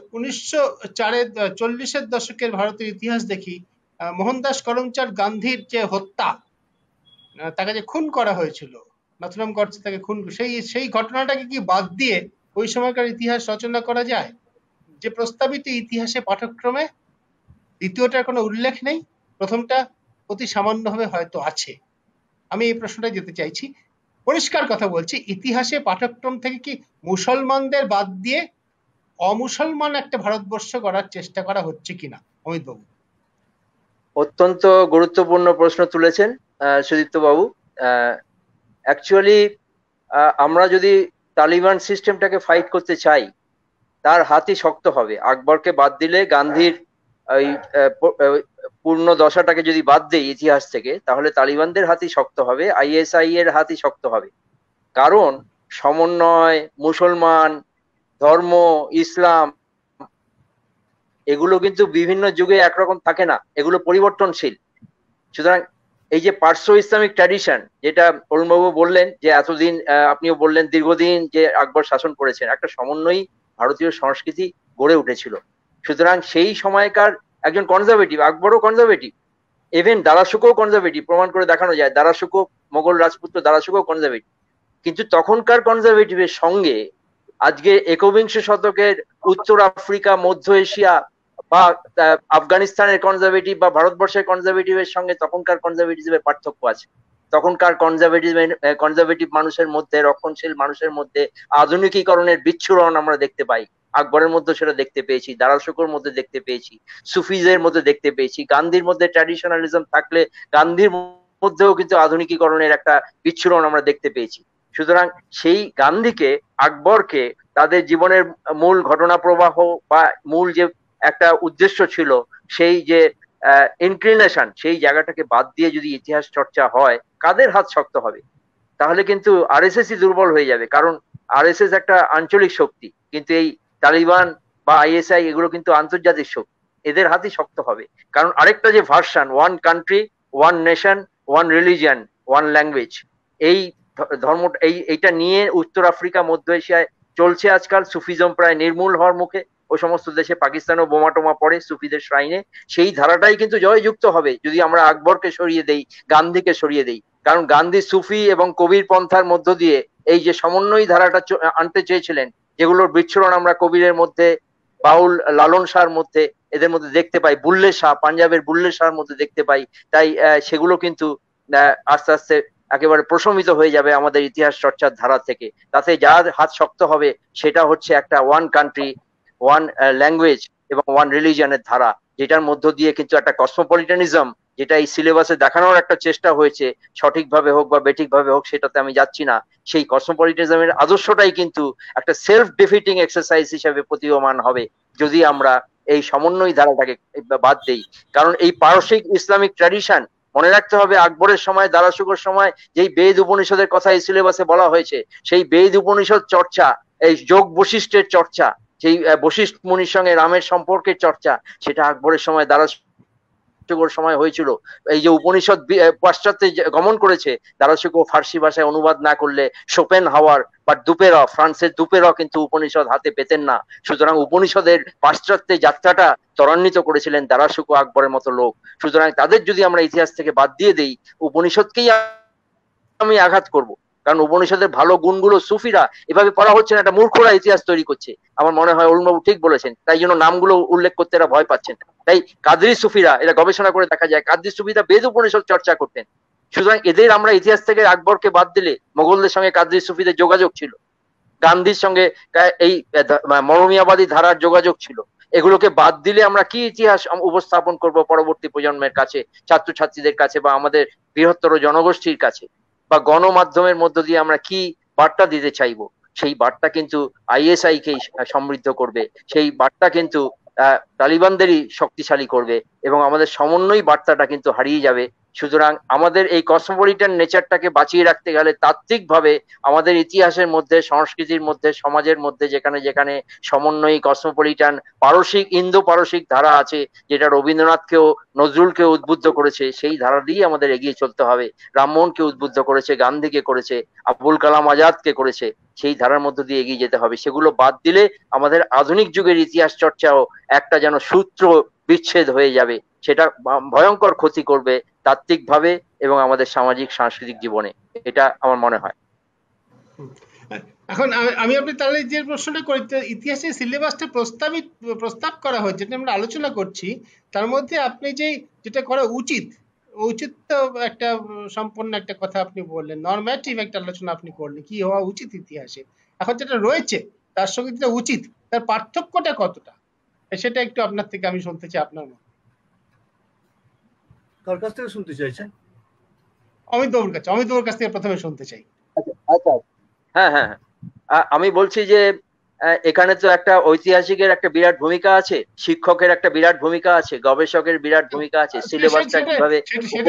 1940-এর দশকের ভারতের ইতিহাস দেখি, মোহনদাস করমচাঁদ গান্ধীর যে হত্যা, তাকে যে খুন করা হয়েছিল, নাথুরাম গডসে তাকে খুন, সেই ঘটনাটাকে কি বাদ দিয়ে ওই সময়কার ইতিহাস রচনা করা যায়? যে প্রস্তাবিত ইতিহাসে পাঠ্যক্রমে দ্বিতীয়টার কোনো উল্লেখ নেই, প্রথমটা অতি সামান্যভাবে হয়তো আছে। আমি এই প্রশ্নটা যেতে চাইছি। পরিষ্কার কথা বলছি, ইতিহাসে পাঠ্যক্রম থেকে কি মুসলমানদের বাদ দিয়ে অমুসলমান একটা ভারতবর্ষ গড়ার চেষ্টা করা হচ্ছে কিনা? অমিত বাবু। অত্যন্ত গুরুত্বপূর্ণ প্রশ্ন তুলেছেন সুদীপ্ত বাবু। অ্যাকচুয়ালি আমরা যদি তালিবান সিস্টেমটাকে ফাইট করতে চাই, তার হাতই শক্ত হবে। আকবরকে বাদ দিলে, গান্ধীর ওই পূর্ণ দশাটাকে যদি বাদ দেই ইতিহাস থেকে, তাহলে তালিবানদের হাতই শক্ত হবে, আইএসআই এর হাতই শক্ত হবে। কারণ সমন্বয়, মুসলমান, ধর্ম, ইসলাম, এগুলো কিন্তু বিভিন্ন যুগে একরকম থাকে না, এগুলো পরিবর্তনশীল। সুতরাং এই যে পার্শ্ব ইসলামিক ট্র্যাডিশন, যেটা অরুণবাবু বললেন যে এতদিন, আপনিও বললেন দীর্ঘদিন যে আকবর শাসন করেছেন, একটা সমন্বয়ী ভারতীয় সংস্কৃতি গড়ে উঠেছিল। সুতরাং সেই সময়কার একজন কনজারভেটিভ, আকবরও কনজারভেটিভ, ইভেন দারা শুকোও কনজারভেটিভ, প্রমাণ করে দেখানো যায়। দারা শুকো, মোগল রাজপুত্র দারা শুকোও কনজারভেটিভ। কিন্তু তখনকার কনজারভেটিভের সঙ্গে আজকে একবিংশ শতকের উত্তর আফ্রিকা, মধ্য এশিয়া বা আফগানিস্তানের কনজারভেটিভ বা ভারতবর্ষের কনজারভেটিভের সঙ্গে তখনকার কনজারভেটিভের পার্থক্য আছে। তখনকার কনজারভেটিভ মানুষের মধ্যে, রক্ষণশীল মানুষের মধ্যে আধুনিকীকরণের বিচ্ছুরণ আমরা দেখতে পাই। আকবরের মধ্যে সেটা দেখতে পেয়েছি, দারা শুকোর মধ্যে দেখতে পেয়েছি, সুফিজের মধ্যে দেখতে পেয়েছি। গান্ধীর মধ্যে ট্র্যাডিশনালিজম থাকলে গান্ধীর মধ্যেও কিন্তু আধুনিকীকরণের একটা বিচ্ছুরণ আমরা দেখতে পেয়েছি। সুতরাং সেই গান্ধীকে, আকবরকে তাদের জীবনের মূল ঘটনা প্রবাহ বা মূল যে একটা উদ্দেশ্য ছিল, সেই যে ইনক্লিনেশন, সেই জায়গাটাকে বাদ দিয়ে যদি ইতিহাস চর্চা হয়, কাদের হাত শক্ত হবে? তাহলে কিন্তু আরএসএসই দুর্বল হয়ে যাবে। কারণ আরএসএস একটা আঞ্চলিক শক্তি, কিন্তু এই তালিবান বা আইএসআই এগুলো কিন্তু আন্তর্জাতিক শক্তি, এদের হাতই শক্ত হবে। কারণ আরেকটা যে version, one country, one nation, one religion, one language, এই ধর্ম, এইটা নিয়ে উত্তর আফ্রিকা, মধ্য এশিয়ায় চলছে আজকাল। সুফিজম প্রায় নির্মূল হওয়ার মুখে, ও সমস্ত দেশে, পাকিস্তানেও বোমা টোমা পড়ে সুফিদের শ্রাইনে। সেই ধারাটাই কিন্তু জয়যুক্ত হবে যদি আমরা আকবরকে সরিয়ে দেই, গান্ধীকে সরিয়ে দেই। কারণ গান্ধী সুফি এবং কবির পন্থার মধ্য দিয়ে এই যে সমন্বয়ী ধারাটা আনতে চেয়েছিলেন, যেগুলোর বিচ্ছুরণ আমরা কবিরের মধ্যে, বাউল লালন শাহর মধ্যে, এদের মধ্যে দেখতে পাই, বুল্লে শাহ, পাঞ্জাবের বুল্লে শাহর মধ্যে দেখতে পাই। তাই সেগুলো কিন্তু আস্তে আস্তে একেবারে প্রশমিত হয়ে যাবে আমাদের ইতিহাস চর্চার ধারা থেকে। তাতে যার হাত শক্ত হবে সেটা হচ্ছে একটা ওয়ান কান্ট্রি, ওয়ান ল্যাঙ্গুয়েজ এবং ওয়ান রিলিজিয়নের ধারা, যেটার মধ্য দিয়ে কিন্তু একটা কসমোপলিটানিজম, যেটা এই সিলেবাসে দেখানোর একটা চেষ্টা হয়েছে, সঠিকভাবে হোক বা বেঠিকভাবে হোক সেটাতে আমি যাচ্ছি না, সেই কসমোপলিটানিজমের আদর্শটাই কিন্তু একটা সেলফ ডিফিটিং এক্সারসাইজ হিসেবে প্রতীয়মান হবে যদি আমরা এই সমন্বয় ধারাটাকে বাদ দেই। কারণ এই পারসিক ইসলামিক ট্র্যাডিশন, মনে রাখতে হবে আকবরের সময়, দারা শুকোর সময় যেই বেদ উপনিষদের কথা এই সিলেবাসে বলা হয়েছে, সেই বেদ উপনিষদ চর্চা, এই যোগ বশিষ্ঠের চর্চা, সেই বশিষ্ঠ মুনির সঙ্গে রামের সম্পর্কের চর্চা, সেটা আকবরের সময়, দারা শুকোর সময় হয়েছিল। এই যে উপনিষদ পাশ্চাত্যে গমন করেছে, দারা শুকো ফার্সি ভাষায় অনুবাদ না করলে শোপেন হাওয়ার বা দুপেরা, ফ্রান্সের দুপেরা কিন্তু উপনিষদ হাতে পেতেন না। সুতরাং উপনিষদের পাশ্চাত্যে যাত্রাটা ত্বরান্বিত করেছিলেন দারা শুকো, আকবরের মতো লোক। সুতরাং তাদের যদি আমরা ইতিহাস থেকে বাদ দিয়ে দেই, উপনিষদকেই আমি আঘাত করব। কারণ উপনিষদের ভালো গুণগুলো সুফিরা এভাবে পড়া হচ্ছে না, একটা মূর্খরা ইতিহাস তৈরি করছে। আমার মনে হয় অরুণবাবু ঠিক বলেছেন, তাই জন্য নামগুলো উল্লেখ করতে এরা ভয় পাচ্ছেন। তাই কাদরি সুফিরা, এটা গবেষণা করে দেখা যায়, কাদরি সুফিরা বেদ উপনিষদ চর্চা করতেন। সুতরাং এদের আমরা ইতিহাস থেকে, আকবরকে বাদ দিলে মোগলদের সঙ্গে কাদরি সুফিদের যোগাযোগ ছিল, গান্ধীর সঙ্গে এই মরমিয়াবাদী ধারার যোগাযোগ ছিল। এগুলোকে বাদ দিলে আমরা কি ইতিহাস উপস্থাপন করব পরবর্তী প্রজন্মের কাছে, ছাত্রছাত্রীদের কাছে, বা আমাদের বৃহত্তর জনগোষ্ঠীর কাছে, বা গণমাধ্যমের মধ্য দিয়ে আমরা কি বার্তা দিতে চাইবো? সেই বার্তা কিন্তু আইএসআই কেই সমৃদ্ধ করবে, সেই বার্তা কিন্তু তালিবানদেরই শক্তিশালী করবে, এবং আমাদের সমন্বয় বার্তাটা কিন্তু হারিয়ে যাবে সুতরাং আমাদের এই কসমোপলিটান নেচারটাকে বাঁচিয়ে রাখতে গেলে তাত্ত্বিকভাবে আমাদের ইতিহাসের মধ্যে, সংস্কৃতির মধ্যে, সমাজের মধ্যে যেখানে যেখানে সমন্বয়ী কসমোপলিটান পারসিক, ইন্দো পারসিক ধারা আছে, যেটা রবীন্দ্রনাথকেও নজরুলকে উদ্বুদ্ধ করেছে, সেই ধারা দিয়েই আমাদের এগিয়ে চলতে হবে। রামমোহনকে উদ্বুদ্ধ করেছে, গান্ধীকে করেছে, আবুল কালাম আজাদকে করেছে, সেই ধারার মধ্য দিয়ে এগিয়ে যেতে হবে। সেগুলো বাদ দিলে আমাদের আধুনিক যুগের ইতিহাস চর্চাও একটা যেন সূত্র বিচ্ছেদ হয়ে যাবে, সেটা ভয়ঙ্কর ক্ষতি করবে তাত্ত্বিকভাবে এবং আমাদের সামাজিক সাংস্কৃতিক জীবনে, এটা আমার মনে হয়। এখন আমি আপনি তাহলে যে প্রশ্নটা করি, ইতিহাসের সিলেবাসটা প্রস্তাব করা হয়েছে, যেটা আমরা আলোচনা করছি, তার মধ্যে আপনি যেটা করা উচিত তো একটা সম্পূর্ণ একটা কথা আপনি বললেন, নরম্যাটিভ একটা আলোচনা আপনি করলেন কি হওয়া উচিত ইতিহাসে। এখন যেটা রয়েছে তার সঙ্গে যেটা উচিত, তার পার্থক্যটা কতটা, সেটা একটু আপনার থেকে আমি শুনতে চাই। আপনার মত কার কাছ থেকে শুনতে চাইছেন? অমিত বাবুর কাছ থেকে প্রথমে শুনতে চাই। আচ্ছা, হ্যাঁ হ্যাঁ, আমি বলছি যে এখানে তো একটা ঐতিহাসিকের একটা বিরাট ভূমিকা আছে, শিক্ষকের একটা বিরাট ভূমিকা আছে, গবেষকের বিরাট ভূমিকা আছে, সিলেবাসটা কিভাবে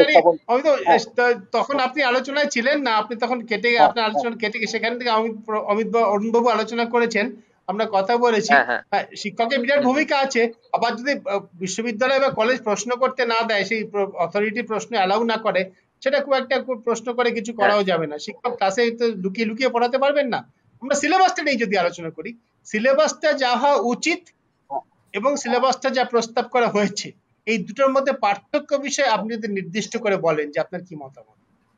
তখন আপনি আলোচনায় ছিলেন না, আপনি তখন আপনার আলোচনা কেটে সেখান থেকে অরুণ বাবু আলোচনা করেছেন, আমরা কথা বলেছি। শিক্ষকের বিরাট ভূমিকা আছে, আবার যদি বিশ্ববিদ্যালয় বা কলেজ প্রশ্ন করতে না দেয়, সেই অথরিটি প্রশ্ন অ্যালাউ না করে, সেটা খুব একটা প্রশ্ন করে কিছু করাও যাবে না। শিক্ষক ক্লাসে তো লুকিয়ে লুকিয়ে পড়াতে পারবেন না। আমরা সিলেবাসটা নিয়ে যদি আলোচনা করি, সিলেবাসটা যা হওয়া উচিত এবং সিলেবাসটা যা প্রস্তাব করা হয়েছে, এই দুটোর মধ্যে পার্থক্য বিষয়ে আপনি যদি নির্দিষ্ট করে বলেন যে আপনার কি মতামত।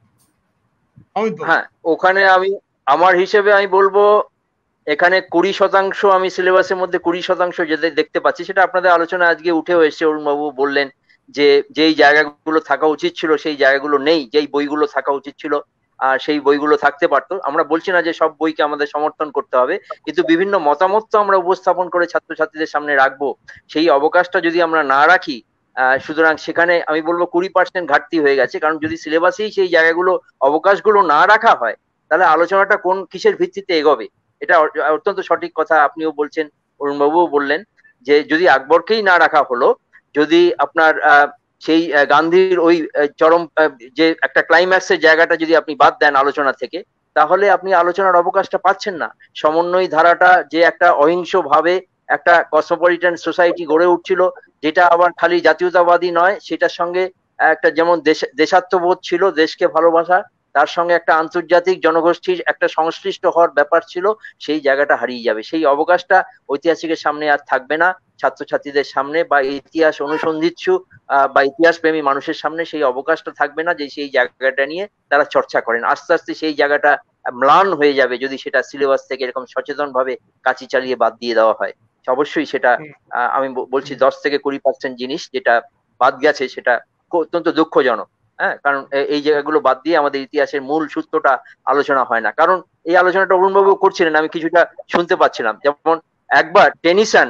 হ্যাঁ, ওখানে আমার হিসেবে আমি বলবো, এখানে 20% আমি সিলেবাসের মধ্যে 20% যেটা দেখতে পাচ্ছি, সেটা আপনাদের আলোচনা আজকে উঠেও এসেছে। অরুণবাবু বললেন যে যেই জায়গাগুলো থাকা উচিত ছিল সেই জায়গাগুলো নেই, যেই বইগুলো থাকা উচিত ছিল আর সেই বইগুলো থাকতে পারতো। আমরা বলছি না যে সব বইকে আমাদের সমর্থন করতে হবে, কিন্তু বিভিন্ন মতামত তো আমরা উপস্থাপন করে ছাত্রছাত্রীদের সামনে রাখবো। সেই অবকাশটা যদি আমরা না রাখি, সুতরাং সেখানে আমি বলবো 20% ঘাটতি হয়ে গেছে। কারণ যদি সিলেবাসেই সেই জায়গাগুলো, অবকাশগুলো না রাখা হয়, তাহলে আলোচনাটা কিসের ভিত্তিতে এগোবে? এটা অত্যন্ত সঠিক কথা আপনিও বলছেন, অরুণবাবুও বললেন, যে যদি আকবরকেই না রাখা হলো, যদি আপনার সেই গান্ধীর ওই চরম যে একটা ক্লাইম্যাক্সের জায়গাটা যদি আপনি বাদ দেন আলোচনা থেকে, তাহলে আপনি আলোচনার অবকাশটা পাচ্ছেন না। সমন্বয় ধারাটা যে একটা অহিংস ভাবে একটা কসমোপলিটান সোসাইটি গড়ে উঠছিল, যেটা আবার খালি জাতীয়তাবাদী নয়, সেটার সঙ্গে একটা যেমন দেশাত্মবোধ ছিল, দেশকে ভালোবাসা, তার সঙ্গে একটা আন্তর্জাতিক জনগোষ্ঠীর একটা সংশ্লিষ্ট হওয়ার ব্যাপার ছিল, সেই জায়গাটা হারিয়ে যাবে। সেই অবকাশটা ঐতিহাসিকের সামনে আর থাকবে না, ছাত্রছাত্রীদের সামনে বা ইতিহাস অনুসন্ধিৎসু বা ইতিহাস প্রেমী মানুষের সামনে সেই অবকাশটা থাকবে না যে সেই জায়গাটা নিয়ে তারা চর্চা করেন। আস্তে আস্তে সেই জায়গাটা ম্লান হয়ে যাবে যদি সেটা সিলেবাস থেকে এরকম সচেতন ভাবে কাঁচি চালিয়ে বাদ দিয়ে দেওয়া হয়। অবশ্যই সেটা আমি বলছি 10 থেকে 20% জিনিস যেটা বাদ গেছে, সেটা অত্যন্ত দুঃখজনক। হ্যাঁ, কারণ এই জায়গাগুলো বাদ দিয়ে আমাদের ইতিহাসের মূল সূত্রটা আলোচনা হয় না। কারণ এই আলোচনাটা অরুণবাবু করছিলেন, আমি কিছুটা শুনতে পাচ্ছিলাম। যেমন একবার টেনিসন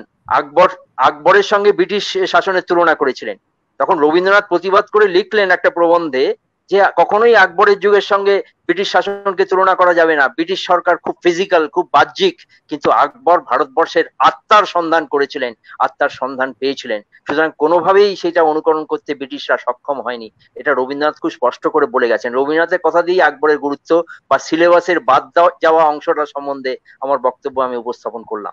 আকবরের সঙ্গে ব্রিটিশ শাসনের তুলনা করেছিলেন, তখন রবীন্দ্রনাথ প্রতিবাদ করে লিখলেন একটা প্রবন্ধে যে কখনোই আকবরের যুগের সঙ্গে ব্রিটিশ শাসনকে তুলনা করা যাবে না, ব্রিটিশ সরকার খুব ফিজিক্যাল, খুব বাহ্যিক, কিন্তু আকবর ভারতবর্ষের আত্মার সন্ধান করেছিলেন, আত্মার সন্ধান পেয়েছিলেন। সুতরাং কোনোভাবেই সেটা অনুকরণ করতে ব্রিটিশরা সক্ষম হয়নি, এটা রবীন্দ্রনাথ খুব স্পষ্ট করে বলে গেছেন। রবীন্দ্রনাথের কথা দিয়ে আকবরের গুরুত্ব বা সিলেবাসের বাদ যাওয়া অংশটা সম্বন্ধে আমার বক্তব্য আমি উপস্থাপন করলাম।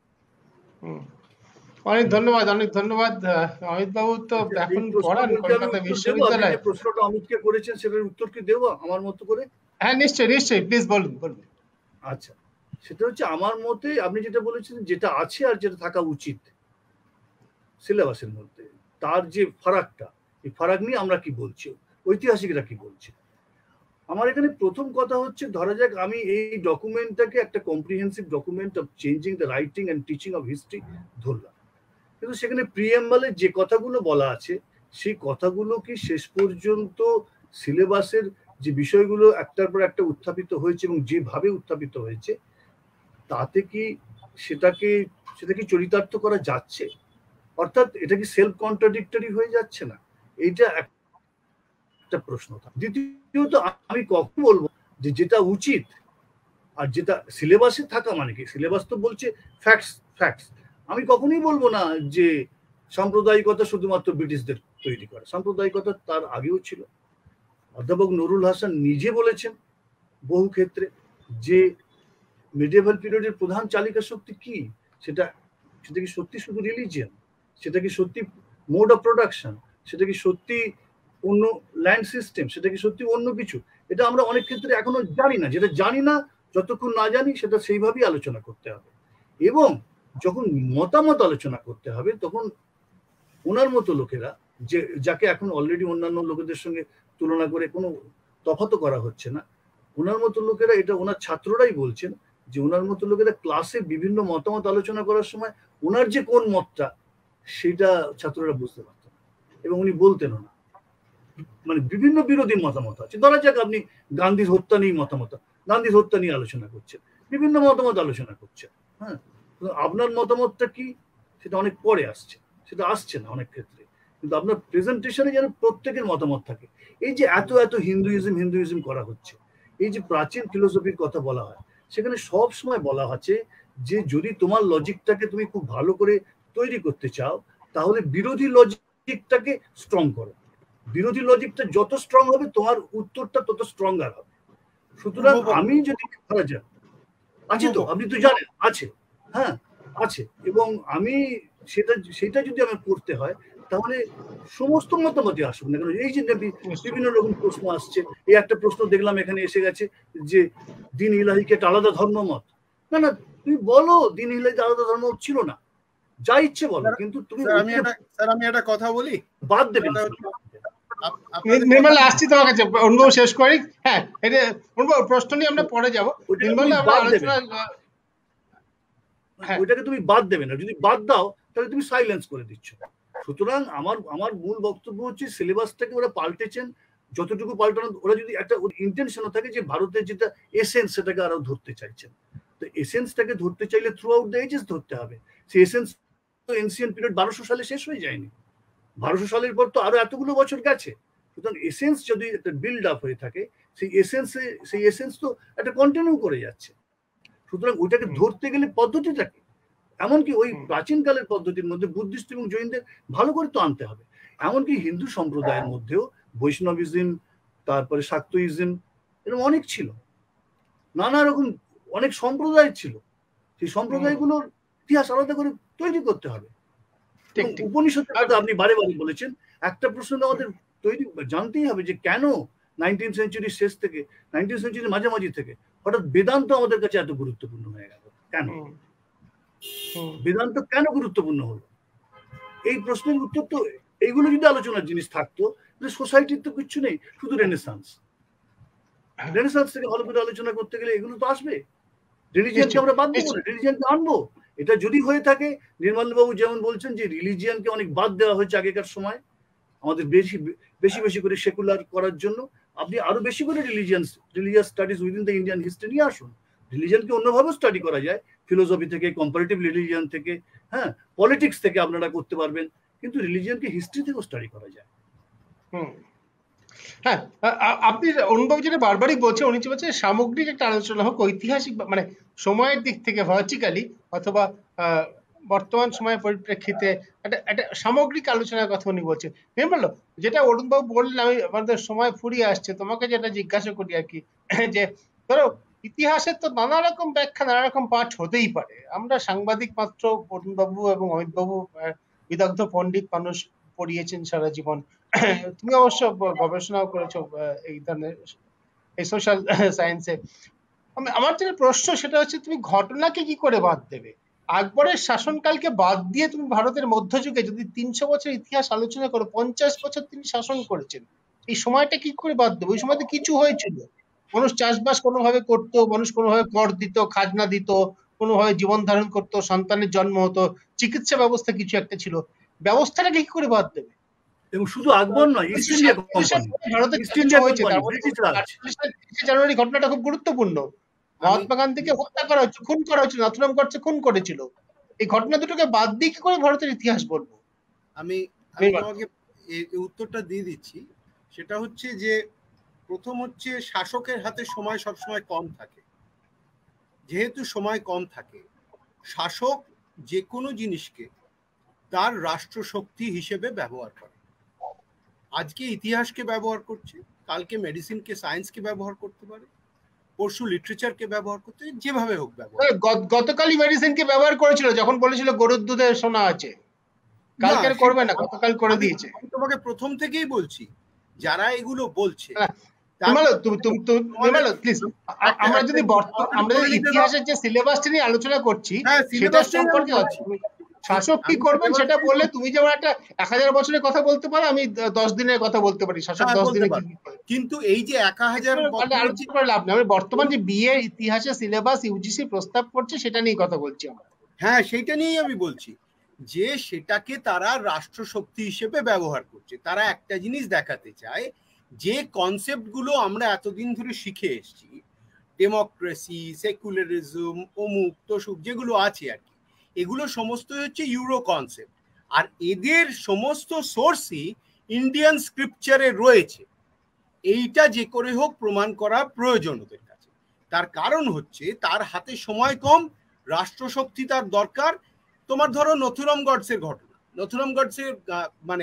অনেক ধন্যবাদ অমিত বাবু। তো এখন পড়ান কলকাতা বিশ্ববিদ্যালয়ে। প্রশ্নটা অমিতকে করেছেন, সেটার উত্তর কি দেবো আমার মতো করে? হ্যাঁ, নিশ্চয়ই, প্লিজ বলুন। আচ্ছা, সেটা হচ্ছে আমার মতে আপনি যেটা বলেছেন, যেটা আছে আর যেটা থাকা উচিত সিলেবাসের মধ্যে, তার যে ফারাকটা, এই ফারাক নিয়ে আমরা কি বলছি, ঐতিহাসিকরা কি বলছে। আমার এখানে প্রথম কথা হচ্ছে, ধরা যাক আমি এই ডকুমেন্টটাকে একটা comprehensive document of changing the writing and teaching of history ধরলাম, কিন্তু সেখানে প্রিএম্বলে যে কথাগুলো বলা আছে সেই কথাগুলো কি শেষ পর্যন্ত সিলেবাসের যে বিষয়গুলো একটার পর একটা উত্থাপিত হয়েছে এবং যেভাবে উত্থাপিত হয়েছে তাতে কি সেটা কি চরিতার্থ করা যাচ্ছে? অর্থাৎ এটা কি সেলফ কন্ট্রাডিক্টরি হয়ে যাচ্ছে না? এইটা একটা প্রশ্ন। দ্বিতীয়ত, আমি কখন বলবো যে যেটা উচিত আর যেটা সিলেবাসে থাকা মানে কি, সিলেবাস তো বলছে ফ্যাক্টস। আমি কখনোই বলবো না যে সাম্প্রদায়িকতা শুধুমাত্র ব্রিটিশদের তৈরি করে, সাম্প্রদায়িকতা তার আগেও ছিল, অধ্যাপক নুরুল হাসান নিজে বলেছেন বহু ক্ষেত্রে যে মিডিয়েভাল পিরিয়ডের প্রধান চালিকা শক্তি কি, সেটা কি সত্যি শুধু রিলিজিয়ান, সেটা কি সত্যি মোড অফ প্রোডাকশন, সেটা কি সত্যি অন্য ল্যান্ড সিস্টেম, সেটা কি সত্যি অন্য কিছু, এটা আমরা অনেক ক্ষেত্রে এখনো জানি না। যেটা জানি না, যতক্ষণ না জানি সেটা সেইভাবেই আলোচনা করতে হবে। এবং যখন মতামত আলোচনা করতে হবে তখন ওনার মতো লোকেরা, যে যাকে এখন অলরেডি অন্যান্য লোকেদের সঙ্গে তুলনা করে কোনো তফাৎ করা হচ্ছে না, ওনার মতো লোকেরা, এটা ওনার ছাত্ররাই বলছেন যে ওনার মতো লোকেরা ক্লাসে বিভিন্ন মতামত আলোচনা করার সময় ওনার যে কোন মতটা সেটা ছাত্ররা বুঝতে পারতেন এবং উনি বলতেনও না। মানে বিভিন্ন বিরোধী মতামত আছে, ধরা যাক আপনি গান্ধীর হত্যা নিয়ে গান্ধীর হত্যা নিয়ে আলোচনা করছেন, বিভিন্ন মতামত আলোচনা করছেন, হ্যাঁ, আপনার মতামতটা কি সেটা অনেক পরে আসছে, সেটা আসছে না অনেক ক্ষেত্রে, কিন্তু আপনার প্রেজেন্টেশনে যেন প্রত্যেকের মতামত থাকে। এই যে এত হিন্দুইজম করা হচ্ছে, এই যে প্রাচীন ফিলোসফির কথা বলা হয়, সেখানে সব সময় বলা আছে যে যদি তোমার লজিকটাকে তুমি খুব ভালো করে তৈরি করতে চাও তাহলে বিরোধী লজিকটাকে স্ট্রং করো। বিরোধী লজিকটা যত স্ট্রং হবে তোমার উত্তরটা তত স্ট্রঙ্গার হবে। সুতরাং আমি যদি ধরা যাক আছে, তো আপনি তো জানেন আছে, হ্যাঁ আছে, এবং আমি সেটা যদি আমার করতে হয় তাহলে সমস্ত মতামতই আসুক না কেন। এই যে বিভিন্ন রকম প্রশ্ন আসছে, এই একটা প্রশ্ন দেখলাম এখানে এসে গেছে যে দিন ইলাহিকে একটা আলাদা ধর্মমত। না না, তুমি বলো দিন ইলাহিকে আলাদা ধর্মমত ছিল না, যা ইচ্ছে বলো, কিন্তু তুমি আমি একটা কথা বলি, বাদ দেবে না। নির্মলা, আসছি তোমার কাছে, অনুভব শেষ করি। হ্যাঁ, এটা অনুভব প্রশ্ন নিয়ে আমরা পরে যাবো। নির্মলা, আমরা আলোচনা, ওইটাকে তুমি বাদ দেবে না, যদি বাদ দাও তাহলে তুমি সাইলেন্স করে দিচ্ছ। সুতরাং আমার মূল বক্তব্য হচ্ছে সিলেবাসটাকে ওরা পাল্টেছেন যতটুকু পাল্টানো, ওরা যদি একটা ইন্টেনশনও থাকে যে ভারতের যেটা এসেন্স সেটাকে আরো ধরতে চাইছেন, তো এসেন্সটাকে ধরতে চাইলে থ্রু আউট দ্য এজেস ধরতে হবে। সেই এসেন্স তো এনসিয়েন্ট পিরিয়ড 1200 সালে শেষ হয়ে যায়নি, 1200 সালের পর তো আরো এতগুলো বছর গেছে। সুতরাং এসেন্স যদি একটা বিল্ড আপ হয়ে থাকে, সেই এসেন্স তো একটা কন্টিনিউ করে যাচ্ছে। সুতরাং ওইটাকে ধরতে গেলে পদ্ধতিটা কি, এমনকি ওই প্রাচীনকালের পদ্ধতির মধ্যে বুদ্ধিস্ট এবং জৈনদের ভালো করে তো আনতে হবে। এমনকি হিন্দু সম্প্রদায়ের মধ্যেও বৈষ্ণবিজম, তারপরে শাক্তইজম, এরকম অনেক ছিল, নানা রকম অনেক সম্প্রদায় ছিল। সেই সম্প্রদায়গুলোর ইতিহাস আলাদা করে তৈরি করতে হবে। উপনিষদের কথা আপনি বারে বারে বলেছেন, একটা প্রশ্ন আমাদের তৈরি জানতেই হবে যে কেন 19th সেঞ্চুরির শেষ থেকে 19th সেঞ্চুরির মাঝামাঝি থেকে হঠাৎ বেদান্ত আমাদের কাছে এত গুরুত্বপূর্ণ হয়ে গেল, কেন বেদান্ত কেন গুরুত্বপূর্ণ হলো? এই প্রশ্নের উত্তর তো, এইগুলো যদি আলোচনার জিনিস থাকতো, সোসাইটির তো কিছু নেই, শুধু রেনেসান্স থেকে ভালো করে আলোচনা করতে গেলে এগুলো তো আসবে। রিলিজিয়ানকে আমরা বাদ দেবো, রিলিজিয়ানকে আনবো। এটা যদি হয়ে থাকে, নির্মল বাবু যেমন বলছেন যে রিলিজিয়ানকে অনেক বাদ দেওয়া হয়েছে আগেকার সময় আমাদের বেশি করে সেকুলার করার জন্য, আপনি আরো বেশি করে religious studies within the Indian history নিয়ে আসুন। রিলিজিয়ানকে অন্যভাবে স্টাডি করা যায়, ফিলোসফি থেকে, কম্পারেটিভ রিলিজিয়ান থেকে, হ্যাঁ, পলিটিক্স থেকে আপনারা করতে পারবেন, কিন্তু রিলিজিয়ানকে হিস্ট্রি থেকেও স্টাডি করা যায়। হ্যাঁ, আপনি অনুভব যেটা বারবারই বলছেন, উনি বলছেন সামগ্রিক একটা আলোচনা হোক, ঐতিহাসিক মানে সময়ের দিক থেকে ভার্টিক্যালি অথবা বর্তমান সময়ের পরিপ্রেক্ষিতে একটা সামগ্রিক আলোচনার কথা উনি বলছেন। বললো যেটা অরুণবাবু বললেন, আমি আমাদের সময় ফুরিয়ে আসছে, তোমাকে যেটা জিজ্ঞাসা করি আর কি, যে ধরো ইতিহাসের তো নানা রকম ব্যাখ্যা, নানা রকম পাঠ হতেই পারে। আমরা সাংবাদিক মাত্র, অরুণবাবু এবং অমিতবাবু বিদগ্ধ পণ্ডিত মানুষ, পড়িয়েছেন সারা জীবন, তুমি অবশ্য গবেষণাও করেছো এই ধরনের এই সোশ্যাল সায়েন্সে। আমার যেটা প্রশ্ন সেটা হচ্ছে, তুমি ঘটনাকে কি করে বাদ দেবে? আকবরের শাসনকালকে বাদ দিয়ে তুমি ভারতের মধ্যযুগে যদি 300 বছর ইতিহাস আলোচনা করো, 50 বছর তিনি শাসন করেছেন, এই সময়টা কি করে বাদ দেবো? ওই সময়তে কিছু হয়েছিল, মানুষ চাষবাস কোনোভাবে করতো, মানুষ কোনোভাবে কর দিত, খাজনা দিত, কোনোভাবে জীবন ধারণ করতো, সন্তানের জন্ম হতো, চিকিৎসা ব্যবস্থা কিছু একটা ছিল, ব্যবস্থাটাকে কি করে বাদ দেবে? এবং শুধু আকবর নয়, ইস্ট ইন্ডিয়া জানুয়ারি ঘটনাটা খুব গুরুত্বপূর্ণ। মহাত্মা গান্ধীকে হত্যা করা হয়েছে, খুন করা হয়েছিল, নাথুরাম গডসে খুন করেছিল। এই ঘটনা দুটোকে বাদ দিয়ে কি করে ভারতের ইতিহাস বলবো? আমি তোমাকে এই উত্তরটা দিয়ে দিচ্ছি। সেটা হচ্ছে যে, প্রথম হচ্ছে শাসকের হাতে সময় সবসময় কম থাকে। যেহেতু সময় কম থাকে, শাসক যে কোনো জিনিসকে তার রাষ্ট্রশক্তি হিসেবে ব্যবহার করে। আজকে ইতিহাসকে ব্যবহার করছে, কালকে মেডিসিনকে সায়েন্সকে ব্যবহার করতে পারে, পরশু লিটারেচারকে ব্যবহার করতে, যেভাবে হোক ব্যবহার। গতকালই মেডিসিনকে ব্যবহার করেছিল যখন বলেছিল গরুর দুধে সোনা আছে, কালকে করবে না, গতকাল করে দিয়েছে। আমি তোমাকে প্রথম থেকেই বলছি, যারা এগুলো বলছে, আমরা যদি ইতিহাসের যে সিলেবাসটা নিয়ে আলোচনা করছি সেটা সম্পর্কে শাসক কি করবেন সেটা বললে, তুমি যেমন একটা 1000 বছরের কথা বলতে পারো, আমি 10 দিনের কথা বলতে পারি, শাসক 10 দিনে কি। কিন্তু এই যে 1000 আলোচনা করে লাভ নেই, আমি বর্তমান যে বিএ ইতিহাসের সিলেবাস ইউজিসি প্রস্তাব করছে সেটা নিয়ে কথা বলছি আমরা। হ্যাঁ, সেটা নিয়েই আমি বলছি যে সেটাকে তারা রাষ্ট্রশক্তি হিসেবে ব্যবহার করছে। তারা একটা জিনিস দেখাতে চায়, যে কনসেপ্টগুলো আমরা এতদিন ধরে শিখে এসেছি, ডেমোক্রেসি, সেকুলারিজম, অমুক তসুক যেগুলো আছে আর কি, এগুলো সমস্ত হচ্ছে ইউরো কনসেপ্ট, আর এদের সমস্ত সোর্সই ইন্ডিয়ান স্ক্রিপচারে রয়েছে। এইটা যে করে হোক প্রমাণ করা প্রয়োজন ওদের কাছে। তার কারণ হচ্ছে তার হাতে সময় কম, রাষ্ট্রশক্তি তার দরকার। তোমার ধরো নথুরাম গডসের ঘটনা, নথুরাম গডসের মানে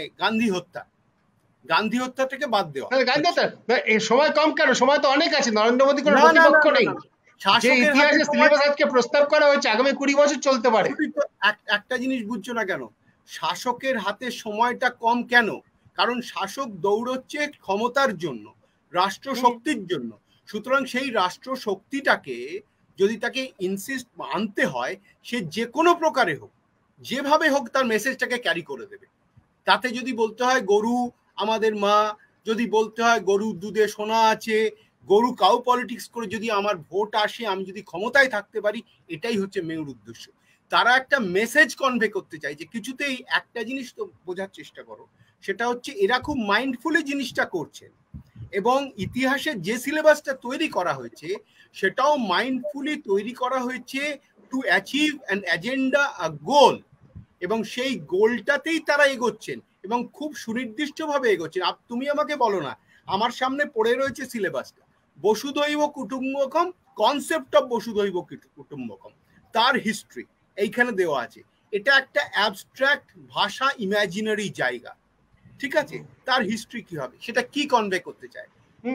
গান্ধী হত্যা থেকে বাদ দেওয়া। সময় কম কেন? সময় তো অনেক আছে, নরেন্দ্র মোদী কোনো প্রতিপক্ষ নেই। যে ইতিহাসে সিলেবাস আজকে প্রস্তাব করা হয়েছে আগামী 20 বছর চলতে পারে। একটা জিনিস বুঝছো না কেন? শাসকের হাতে সময়টা কম কেন? কারণ শাসক দৌড়চ্ছে ক্ষমতার জন্য, রাষ্ট্র শক্তির জন্য। সুতরাং সেই রাষ্ট্র শক্তিটাকে যদি তাকে ইনসিস্ট আনতে হয়, সে যে কোনো প্রকারে হোক, যেভাবে হোক তার মেসেজটাকে ক্যারি করে দেবে। তাতে যদি বলতে হয় গরু আমাদের মা, যদি বলতে হয় গরুর দুধে সোনা আছে, গরু কাউ পলিটিক্স করে যদি আমার ভোট আসে, আমি যদি ক্ষমতায় থাকতে পারি, এটাই হচ্ছে মেয়র উদ্দেশ্য। তারা একটা মেসেজ কনভে করতে চায় যে কিছুতেই একটা জিনিস তো বোঝার চেষ্টা করো, সেটা হচ্ছে এরা খুব মাইন্ডফুলি জিনিসটা করছে, এবং ইতিহাসের যে সিলেবাসটা তৈরি করা হয়েছে সেটাও মাইন্ডফুলি তৈরি করা হয়েছে to achieve an agenda, a goal, এবং সেই গোলটাতেই তারা এগোচ্ছেন এবং খুব সুনির্দিষ্টভাবে এগোচ্ছেন। তুমি আমাকে বলো না, আমার সামনে পড়ে রয়েছে সিলেবাসটা, বসুধৈব কুটুম্বকম, কনসেপ্ট অফ বসুধৈব কুটুম্বকম, তার হিস্ট্রি এইখানে দেওয়া আছে। এটা একটা অ্যাবস্ট্রাক্ট ভাষা, ইমাজিনারি জায়গা, ঠিক আছে? তার হিস্ট্রি কি হবে, সেটা কি কনভে করতে চায়?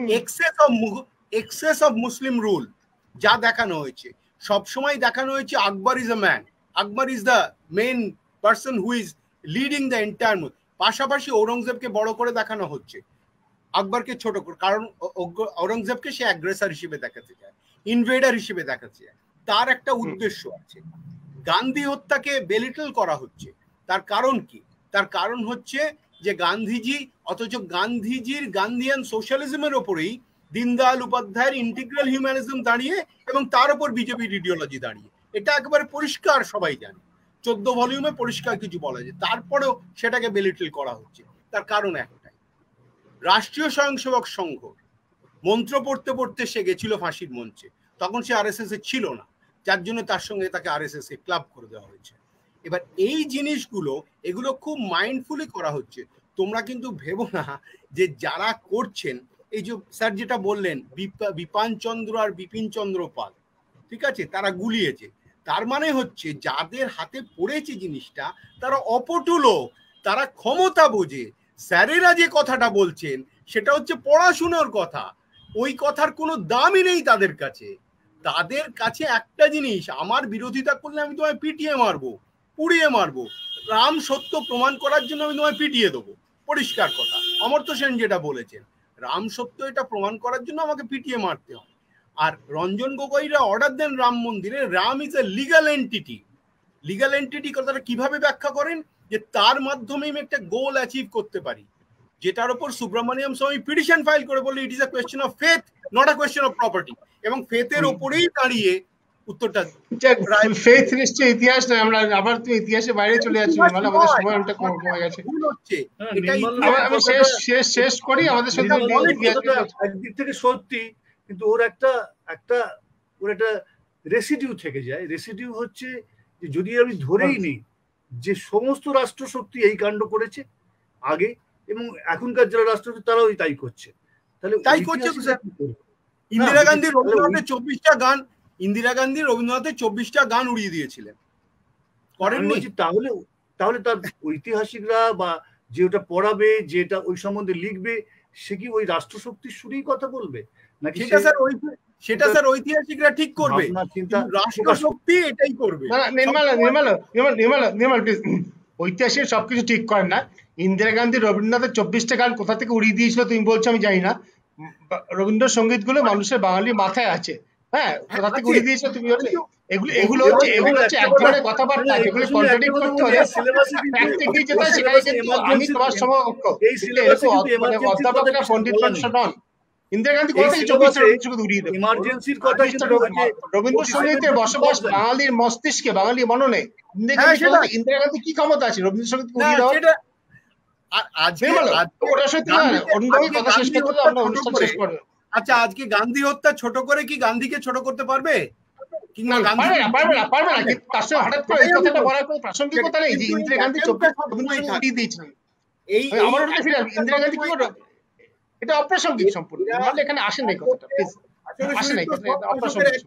এক্সেস অফ মুসলিম রুল যা দেখানো হয়েছে, সবসময় দেখানো হয়েছে Akbar is a man, Akbar is the main person who is leading the entire. পাশাপাশি ঔরঙ্গজেবকে বড় করে দেখানো হচ্ছে, আকবরকে ছোট করে, কারণ ঔরঙ্গজেবকে সে অ্যাগ্রেসর হিসেবে দেখাতে চায়, ইনভেডার হিসেবে দেখাতে চায়, তার একটা উদ্দেশ্য আছে। গান্ধী হত্যাকে বেলিটল করা হচ্ছে, তার কারণ কি? তার কারণ হচ্ছে যে গান্ধীজি, অথচ গান্ধীজির গান্ধিয়ান সোশ্যালিজমের ওপরেই দীনদয়াল উপাধ্যায়ের ইন্টিগ্রাল হিউম্যানিজম দাঁড়িয়ে, এবং তার উপর বিজেপির ইডিওলজি দাঁড়িয়ে। এটা একেবারে পরিষ্কার, সবাই জানে, 14 ভলিউমে পরিষ্কার কিছু বলা যায়। তারপরেও সেটাকে বেলিটল করা হচ্ছে। তার কারণ একটাই, রাষ্ট্রীয় স্বয়ংসেবক সংঘ মন্ত্র পড়তে পড়তে সে গেছিল ফাঁসির মঞ্চে, তখন সে আরএসএস এ ছিল না, যার জন্য তার সঙ্গে তাকে আরএসএস এ ক্লাব করে দেওয়া হয়েছে। এবার এই জিনিসগুলো, এগুলো খুব মাইন্ডফুলি করা হচ্ছে। তোমরা কিন্তু ভেবো না যে যারা করছেন, এই যে স্যার যেটা বললেন, বিপান চন্দ্র আর বিপিন চন্দ্র পাল, ঠিক আছে, তারা গুলিয়েছে, তার মানে হচ্ছে যাদের হাতে পড়েছে জিনিসটা তারা অপটু লোক, তারা ক্ষমতা বোঝে। স্যারেরা যে কথাটা বলছেন সেটা হচ্ছে পড়াশোনার কথা, ওই কথার কোনো দামই নেই তাদের কাছে। তাদের কাছে একটা জিনিস, আমার বিরোধিতা করলে আমি তোমায় পিটিয়ে মারবো, পুড়িয়ে মারবো, রাম সত্য প্রমাণ করার জন্য আমি তোমায় পিটিয়ে দেবো, পরিষ্কার কথা। অমর্ত্য সেন যেটা বলেছেন, রাম সত্য এটা প্রমাণ করার জন্য আমাকে পিটিয়ে মারতে হবে। আর রঞ্জন গগৈরা অর্ডার দেন রাম মন্দিরে, Ram is a legal entity. Legal entity কথাটা কিভাবে ব্যাখ্যা করেন? যে তার মাধ্যমে আমি একটা গোল অ্যাচিভ করতে পারি, যেটার উপর সুব্রমণিয়াম স্বামী পিটিশন ফাইল করে বললে it is a question of faith, not a question of property, এবং ফেথের উপরেই দাঁড়িয়ে উত্তরটা। ফেথ নিশ্চয়ই ইতিহাস না, আমরা আবার তুমি ইতিহাসের বাইরে চলে যাচ্ছি, মানে আমাদের সময়টা কমে গেছে। আমি শেষ করি, আমাদের সঙ্গে একদিক থেকে সত্যি, কিন্তু ওর একটা রেসিডিউ থেকে যায়। রেসিডিউ হচ্ছে যে যদি আমি ধরেই নিই যে সমস্ত রাষ্ট্রশক্তি এই কাণ্ড করেছে আগে, এবং এখনকার যারা রাষ্ট্রশক্তি তারাও তাই করছে, তাহলে তাই করছে। ইন্দিরা গান্ধী রবীন্দ্রনাথের 24টা গান, ইন্দিরা গান্ধী রবীন্দ্রনাথের 24টা গান উড়িয়ে দিয়েছিলেন, করেননি? তাহলে তার ঐতিহাসিকরা বা যে ওটা পড়াবে, যেটা ওই সম্বন্ধে লিখবে, সে কি ওই রাষ্ট্রশক্তির সুরেই কথা বলবে নাকি সেটা স্যার ঐতিহাসিকরা ঠিক করবে, রাষ্ট্রশক্তি এটাই করবে। নির্মল প্লিজ, ঐতিহাসিক সবকিছু ঠিক করেন না। ইন্দিরা গান্ধী রবীন্দ্রনাথের 24টা গান কোথা থেকে উড়িয়ে দিয়েছিল তুমি বলছো আমি জানি না। রবীন্দ্রসঙ্গীত গুলো মানুষের বাঙালি মাথায় আছে, হ্যাঁ, কোথা থেকে উড়িয়ে দিয়েছো তুমি? এগুলো হচ্ছে এক ধরনের কথাবার্তা যেগুলো কন্ট্রাডিক্ট করতে হলে ফ্যাক্ট এগিয়ে যেতে হয়। সেখানে কিন্তু আমি তোমার সমকক্ষ, অধ্যাপকরা পণ্ডিত মানুষ নন। ইন্দিরা গান্ধী কোথা থেকে 24টা রবীন্দ্রসঙ্গীত উড়িয়ে দেবে? রবীন্দ্রসঙ্গীতের বসবাস বাঙালির মস্তিষ্কে, বাঙালি মননে। ইন্দিরা গান্ধী কি ক্ষমতা আছে রবীন্দ্রসঙ্গীত উড়িয়ে দেওয়া? আচ্ছা, আজকে গান্ধী হত্যা ছোট করে কি গান্ধীকে ছোট করতে পারবে? হঠাৎ করে এই কথাটা বলার কোনো প্রাসঙ্গিকতা নেই যে ইন্দিরা গান্ধী 24 উড়িয়ে দিয়েছিলেন। আমার ওটা ফিরে ইন্দিরা গান্ধী কি করে, এটা অপ্রাসঙ্গিক সম্পূর্ণ। এখানে আসেন এই কথাটা, প্লিজ আসেন এই কথা, অপ্রাসঙ্গিক।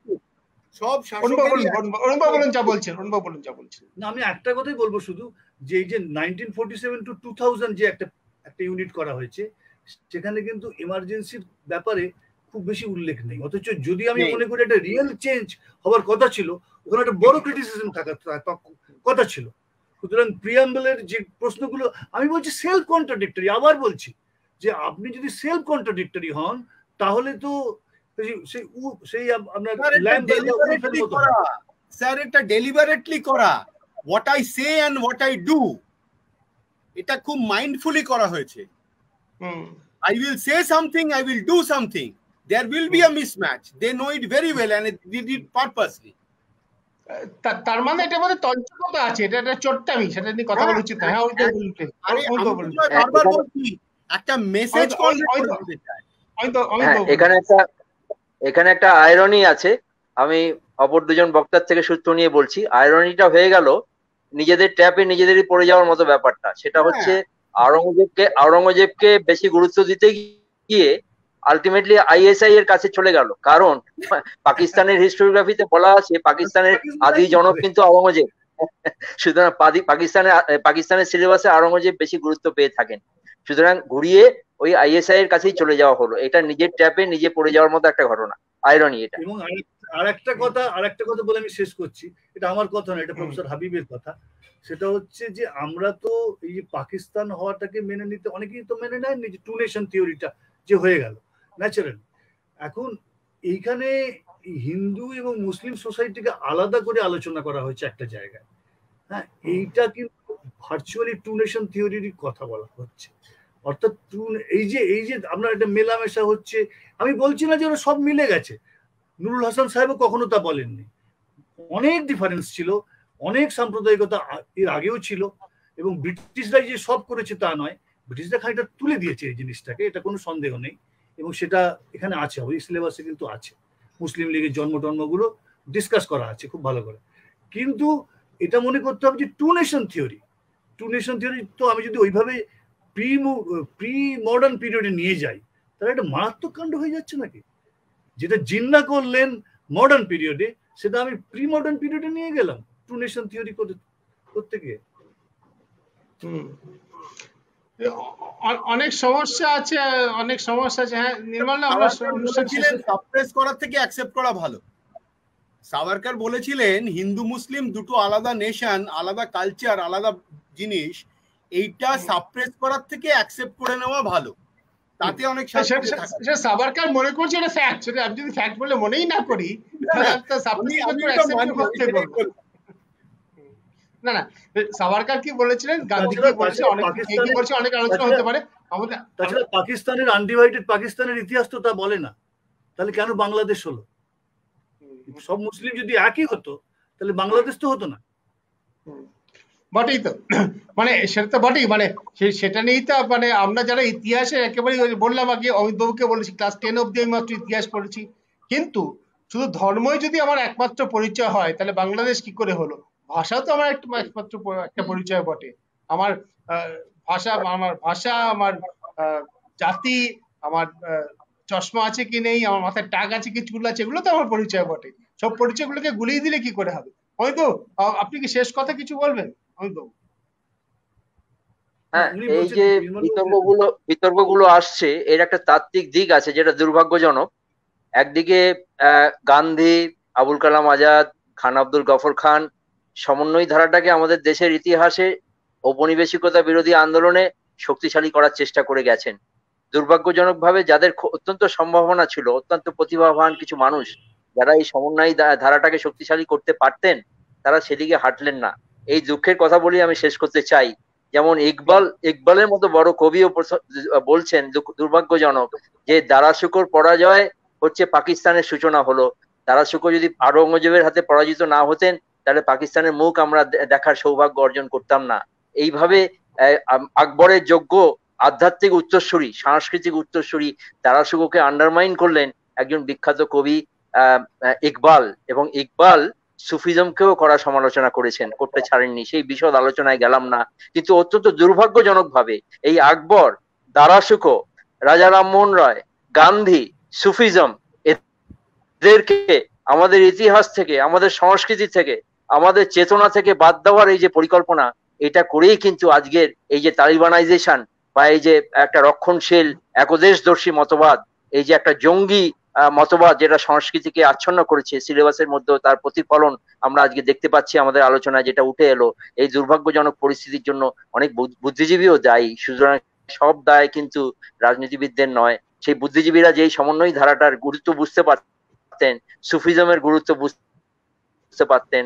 আমি একটা কথাই বলবো শুধু, যে এই যে 1947 to 2000 যে একটা ইউনিট করা হয়েছে, সেখানে কিন্তু এমার্জেন্সির ব্যাপারে খুব বেশি উল্লেখ নেই। অথচ যদি আমি মনে করি একটা রিয়েল চেঞ্জ হওয়ার কথা ছিল, ওখানে একটা বড় ক্রিটিসিজম থাকার কথা ছিল। সুতরাং প্রিয়াম্বলের যে প্রশ্নগুলো, আমি বলছি সেলফ কন্ট্রাডিক্টরি। আবার বলছি যে আপনি যদি সেলফ কন্ট্রাডিক্টরি হন, তাহলে তো সেই আপনার স্যার এটা ডেলিবারেটলি করা, what I say and what I do, এটা খুব মাইন্ডফুলি করা হয়েছে। I will say something, I will do something. There will be a mismatch. They know it very well and they did it purposely. তার মানে এটা মধ্যে তঞ্চকতা আছে, এটা একটা চট্টামি, সেটা নিয়ে কথা বলা উচিত না। হ্যাঁ, ওইটা বলতে বারবার বলছি একটা মেসেজ এখানে একটা আয়রনি আছে। আমি অপর দুজন বক্তার থেকে সূত্র নিয়ে বলছি, আয়রনিটা হয়ে গেল নিজেদের ট্যাপে নিজেদেরই পড়ে যাওয়ার মতো ব্যাপারটা। সেটা হচ্ছে আওরঙ্গজেবকে বেশি গুরুত্ব দিতে গিয়ে আলটিমেটলি আইএসআই এর কাছে চলে গেল। কারণ পাকিস্তানের হিস্টোরিওগ্রাফিতে বলা আছে পাকিস্তানের আদি জনক কিন্তু আওরঙ্গজেব। সুতরাং পাকিস্তানের সিলেবাসে আওরঙ্গজেব বেশি গুরুত্ব পেয়ে থাকেন। সুতরাং ঘুরিয়ে ওই আইএসআই এর কাছেই চলে যাওয়া হলো। এটা নিজের ট্যাপে নিজে পড়ে যাওয়ার মতো একটা ঘটনা, আয়রনি এটা। এবং আরেকটা কথা বলে আমি শেষ করছি, এটা আমার কথা না, এটা প্রফেসর হাবিবের কথা। সেটা হচ্ছে যে আমরা তো এই যে পাকিস্তান হওয়াটাকে মেনে নিতে, অনেকেই তো মেনে নেয়নি যে টু নেশন থিওরিটা যে হয়ে গেল ন্যাচারালি। এখন এইখানে হিন্দু এবং মুসলিম সোসাইটিকে আলাদা করে আলোচনা করা হয়েছে একটা জায়গায়। হ্যাঁ, এইটা কিন্তু ভার্চুয়ালি টু নেশন থিওরির কথা বলা হচ্ছে। অর্থাৎ এই যে আমরা একটা মেলামেশা হচ্ছে, আমি বলছি না যে ওরা সব মিলে গেছে, নুরুল হাসান সাহেবও কখনো তা বলেননি। অনেক ডিফারেন্স ছিল, অনেক সাম্প্রদায়িকতা এর আগেও ছিল, এবং ব্রিটিশরা যে সব করেছে তা নয়, ব্রিটিশরা খানিকটা তুলে দিয়েছে এই জিনিসটাকে, এটা কোনো সন্দেহ নেই। এবং সেটা এখানে আছে, ওই সিলেবাসে কিন্তু আছে, মুসলিম লীগের জন্মগুলো ডিসকাস করা আছে খুব ভালো করে। কিন্তু এটা মনে করতে হবে যে টু নেশন থিওরি তো আমি যদি ওইভাবে প্রি মডার্ন পিরিয়ডে নিয়ে যাই, তাহলে একটা মারাত্মক কাণ্ড হয়ে যাচ্ছে নাকি? যেটা জিন্না করলেন মডার্ন পিরিয়ডে, সেটা আমি প্রি মডার্ন পিরিয়ডে নিয়ে গেলাম টু নেশন থিওরি করতে গিয়ে। অনেক সমস্যা আছে। হ্যাঁ নির্মল, আমরা সাপ্রেস করার থেকে অ্যাকসেপ্ট করা ভালো। সাভারকার বলেছিলেন হিন্দু মুসলিম দুটো আলাদা নেশন, আলাদা কালচার, আলাদা জিনিস, এইটা সাপ্রেস করার থেকে অ্যাকসেপ্ট করে নেওয়া ভালো। তাতে অনেক সাভারকার মনে করছে এটা ফ্যাক্ট, সেটা আমি যদি ফ্যাক্ট বলে মনেই না করি, না সাভারকার কি বলেছিলেন, গান্ধী কি বলেছিলেন, অনেক আলোচনা হতে পারে। তাছাড়া পাকিস্তানের আনডিভাইডেড পাকিস্তানের ইতিহাস তো তা বলে না, তাহলে কেন বাংলাদেশ হলো? সব মুসলিম যদি একই হতো তাহলে বাংলাদেশ তো হতো না। বটেই তো, মানে সেটা তো বটেই, মানে সেটা নিয়েই তো মানে আমরা যারা ইতিহাসে একেবারে বললাম আগে, অমিত বাবুকে বলেছি ক্লাস 10 অব্দি আমি মাত্র ইতিহাস পড়েছি, কিন্তু শুধু ধর্মই যদি আমার একমাত্র পরিচয় হয়, তাহলে বাংলাদেশ কি করে হলো? ভাষাও তো আমার একমাত্র একটা পরিচয় বটে। আমার ভাষা, আমার জাতি, আমার চশমা আছে কি নেই, আমার মাথায় টাক আছে কি চুল আছে, এগুলো তো আমার পরিচয় বটে। সব পরিচয়গুলোকে গুলিয়ে দিলে কি করে হবে? হয়তো আপনি কি শেষ কথা কিছু বলবেন অমিত বাবু? হ্যাঁ, উনি এই বলছেন যে নির্মলবাবু বিতর্কগুলো আসছে, এর একটা তাত্ত্বিক দিক আছে যেটা দুর্ভাগ্যজনক। একদিকে গান্ধী, আবুল কালাম আজাদ, খান আব্দুল গফর খান সমন্বয় ধারাটাকে আমাদের দেশের ইতিহাসে ঔপনিবেশিকতা বিরোধী আন্দোলনে শক্তিশালী করার চেষ্টা করে গেছেন। দুর্ভাগ্যজনকভাবে যাদের অত্যন্ত সম্ভাবনা ছিল, অত্যন্ত প্রতিভাবান কিছু মানুষ যারা এই সমন্বয় ধারাটাকে শক্তিশালী করতে পারতেন, তারা সেদিকে হাঁটলেন না। এই দুঃখের কথা বলি আমি শেষ করতে চাই। যেমন ইকবালের মতো বড় কবিও বলছেন দুর্ভাগ্যজনক যে দারাশুকোর পরাজয় হচ্ছে পাকিস্তানের সূচনা হলো। দারাশুকো যদি আওরঙ্গজেবের হাতে পরাজিত না হতেন, তাহলে পাকিস্তানের মুখ আমরা দেখার সৌভাগ্য অর্জন করতাম না। এইভাবে আকবরের যোগ্য আধ্যাত্মিক উত্তরসূরি, সাংস্কৃতিক উত্তরসূরি দারাশুকোকে আন্ডারমাইন করলেন একজন বিখ্যাত কবি ইকবাল। এবং ইকবাল সুফিজমকেও করা সমালোচনা করেছেন, করতে ছাড়েননি। সেই বিশদ আলোচনায় গেলাম না। কিন্তু অত্যন্ত দুর্ভাগ্যজনক ভাবে এই আকবর, দারাশুকো, রাজা রামমোহন রায়, গান্ধী, সুফিজম এদেরকে আমাদের ইতিহাস থেকে, আমাদের সংস্কৃতি থেকে, আমাদের চেতনা থেকে বাদ দেওয়ার এই যে পরিকল্পনা, এটা করেই কিন্তু আজকের এই যে তালিবানাইজেশন বা এই যে একটা রক্ষণশীল একদেশদর্শী মতবাদ, এই যে একটা জঙ্গি মতবাদ যেটা সংস্কৃতিকে আচ্ছন্ন করেছে, সিলেবাসের মধ্যে তার প্রতিফলন আমরা আজকে দেখতে পাচ্ছি আমাদের আলোচনায় যেটা উঠে এলো। এই দুর্ভাগ্যজনক পরিস্থিতির জন্য অনেক বুদ্ধিজীবীও দায়ী। সুতরাং সব দায় কিন্তু রাজনীতিবিদদের নয়। সেই বুদ্ধিজীবীরা যেই সমন্বয় ধারাটার গুরুত্ব বুঝতে পারতেন, সুফিজমের গুরুত্ব বুঝতে পারতেন,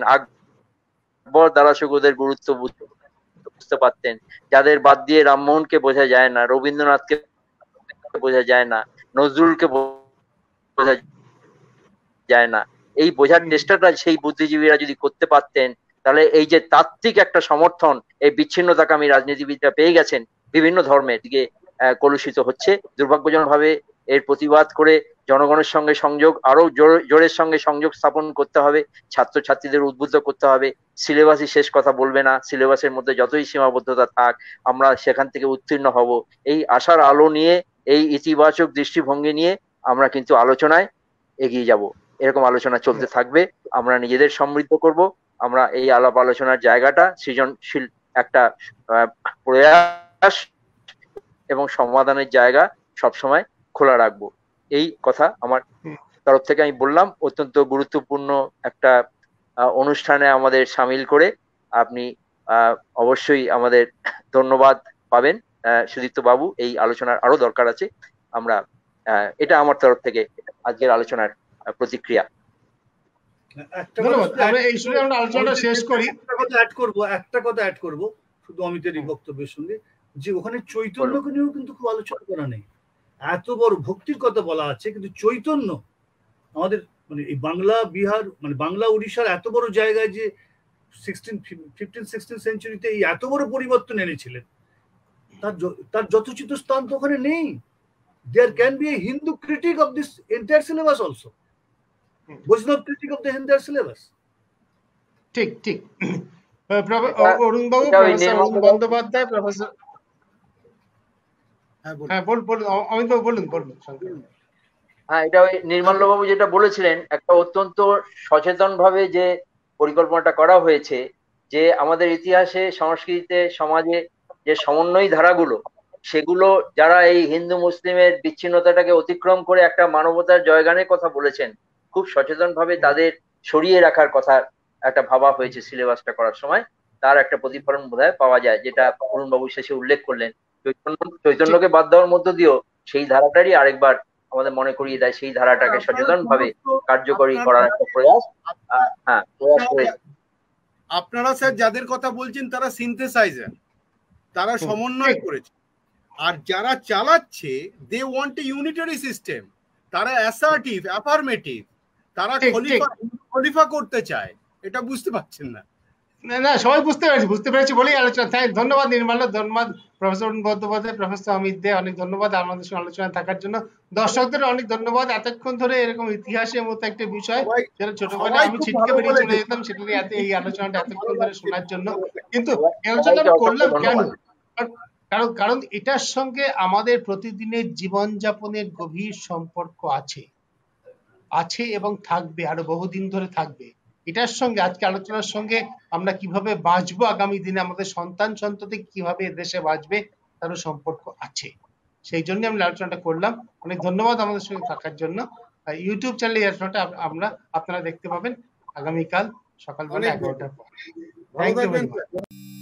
আকবর দারাশুকোদের গুরুত্ব বুঝতে পারতেন, যাদের বাদ দিয়ে রামমোহনকে বোঝা যায় না, রবীন্দ্রনাথকে বোঝা যায় না, নজরুলকে বোঝা যায় না, এই বোঝার চেষ্টাটা সেই বুদ্ধিজীবীরা যদি করতে পারতেন, তাহলে এই যে তাত্ত্বিক একটা সমর্থন এই বিচ্ছিন্নতাকামী রাজনীতিবিদরা পেয়ে গেছেন বিভিন্ন ধর্মের দিকে কলুষিত হচ্ছে। দুর্ভাগ্যজনক ভাবে এর প্রতিবাদ করে জনগণের সঙ্গে সংযোগ আরো জোরের সঙ্গে সংযোগ স্থাপন করতে হবে, ছাত্রছাত্রীদের উদ্বুদ্ধ করতে হবে। সিলেবাসই শেষ কথা বলবে না, সিলেবাসের মধ্যে যতই সীমাবদ্ধতা থাক আমরা সেখান থেকে উত্তীর্ণ হব। এই আশার আলো নিয়ে, এই ইতিবাচক দৃষ্টিভঙ্গি নিয়ে আমরা কিন্তু আলোচনায় এগিয়ে যাব। এরকম আলোচনা চলতে থাকবে, আমরা নিজেদের সমৃদ্ধ করব, আমরা এই আলাপ আলোচনার জায়গাটা সৃজনশীল একটা প্রয়াস এবং সমাধানের জায়গা সবসময় খোলা রাখবো। এই কথা আমার তরফ থেকে আমি বললাম। অত্যন্ত গুরুত্বপূর্ণ একটা অনুষ্ঠানে আমাদের সামিল করে আপনি অবশ্যই আমাদের ধন্যবাদ পাবেন সুদীপ্ত বাবু। এই আলোচনার আরো দরকার আছে। আমরা এটা আমার তরফ থেকে আজকের আলোচনার প্রতিক্রিয়া। আলোচনাটা শেষ করি। একটা কথা অ্যাড করব শুধু অমিতের এই বক্তব্যের সঙ্গে, যে ওখানে চৈতন্যকে নিয়েও কিন্তু খুব আলোচনা করা নেই। এত বড় ভক্তির কথা বলা আছে, কিন্তু চৈতন্য আমাদের মানে এই বাংলা বিহার মানে বাংলা উড়িষ্যার এত বড় জায়গায় যে 15-16 সেঞ্চুরিতে এই এত বড় পরিবর্তন এনেছিলেন, তার যথোচিত স্থান তো ওখানে নেই। There can be a Hindu critique of this entire syllabus also. Vaishnav critique of the entire syllabus. ঠিক ঠিক। অরুণ বাবু, প্রফেসর অরুণ বন্দ্যোপাধ্যায়, প্রফেসর অমিত বাবু বলুন। হ্যাঁ, এটা ওই নির্মল বাবু যেটা বলেছিলেন, একটা অত্যন্ত সচেতন ভাবে যে পরিকল্পনাটা করা হয়েছে, যে আমাদের ইতিহাসে, সংস্কৃতিতে, সমাজে যে সমন্বয় ধারাগুলো, সেগুলো যারা এই হিন্দু মুসলিমের বিচ্ছিন্নতাটাকে অতিক্রম করে একটা মানবতার জয়গানের কথা বলেছেন, খুব সচেতন ভাবে তাদের সরিয়ে রাখার কথা একটা ভাবা হয়েছে সিলেবাসটা করার সময়। তার একটা প্রতিফলন বোধহয় পাওয়া যায়, যেটা অরুণ বাবু শেষে উল্লেখ করলেন। চৈতন্যকে বাদ দেওয়ার মধ্য দিয়েও সেই ধারাটারই আরেকবার আমাদের মনে করিয়ে দেয়, সেই ধারাটাকে সচেতন ভাবে কার্যকরী করার একটা প্রয়াস। হ্যাঁ, প্রয়াস করে আপনারা স্যার যাদের কথা বলছেন তারা সিনথেসাইজার, তারা সমন্বয় করেছে। আর যারা চালাচ্ছে they want a unitary system, তারা অ্যাসার্টিভ, অ্যাফার্মেটিভ, তারা খলিফা করতে চায়। এটা বুঝতে পারছেন না? না, সবাই বুঝতে পেরেছি বলেই আলোচনা। ধন্যবাদ নির্মল, ধন্যবাদ প্রফেসর বন্দ্যোপাধ্যায়, প্রফেসর অমিত দে, অনেক ধন্যবাদ আমাদের সঙ্গে আলোচনা থাকার jন্য। দর্শকদের অনেক ধন্যবাদ এতক্ষণ ধরে এরকম ইতিহাসের মতো একটা বিষয় যেটা ছোটবেলায় আমি ছিটকে বেরিয়ে চলে যেতাম, সেটা নিয়ে এই আলোচনাটা এতক্ষণ ধরে শোনার জন্য। কিন্তু আলোচনাটা করলাম কেন? কারণ এটার সঙ্গে আমাদের প্রতিদিনের জীবনযাপনের গভীর সম্পর্ক আছে এবং থাকবে, আরো বহুদিন ধরে থাকবে। এটার সঙ্গে আজকে আলোচনার সঙ্গে আমরা কিভাবে বাঁচবো আগামী দিনে, আমাদের সন্তান সন্ততি কিভাবে দেশে বাঁচবে তারও সম্পর্ক আছে। সেই জন্য আমি আলোচনাটা করলাম। অনেক ধন্যবাদ আমাদের সঙ্গে থাকার জন্য। ইউটিউব চ্যানেলে এই আলোচনাটা আপনারা দেখতে পাবেন আগামীকাল সকালবেলা 11টার পর। Thank you very much.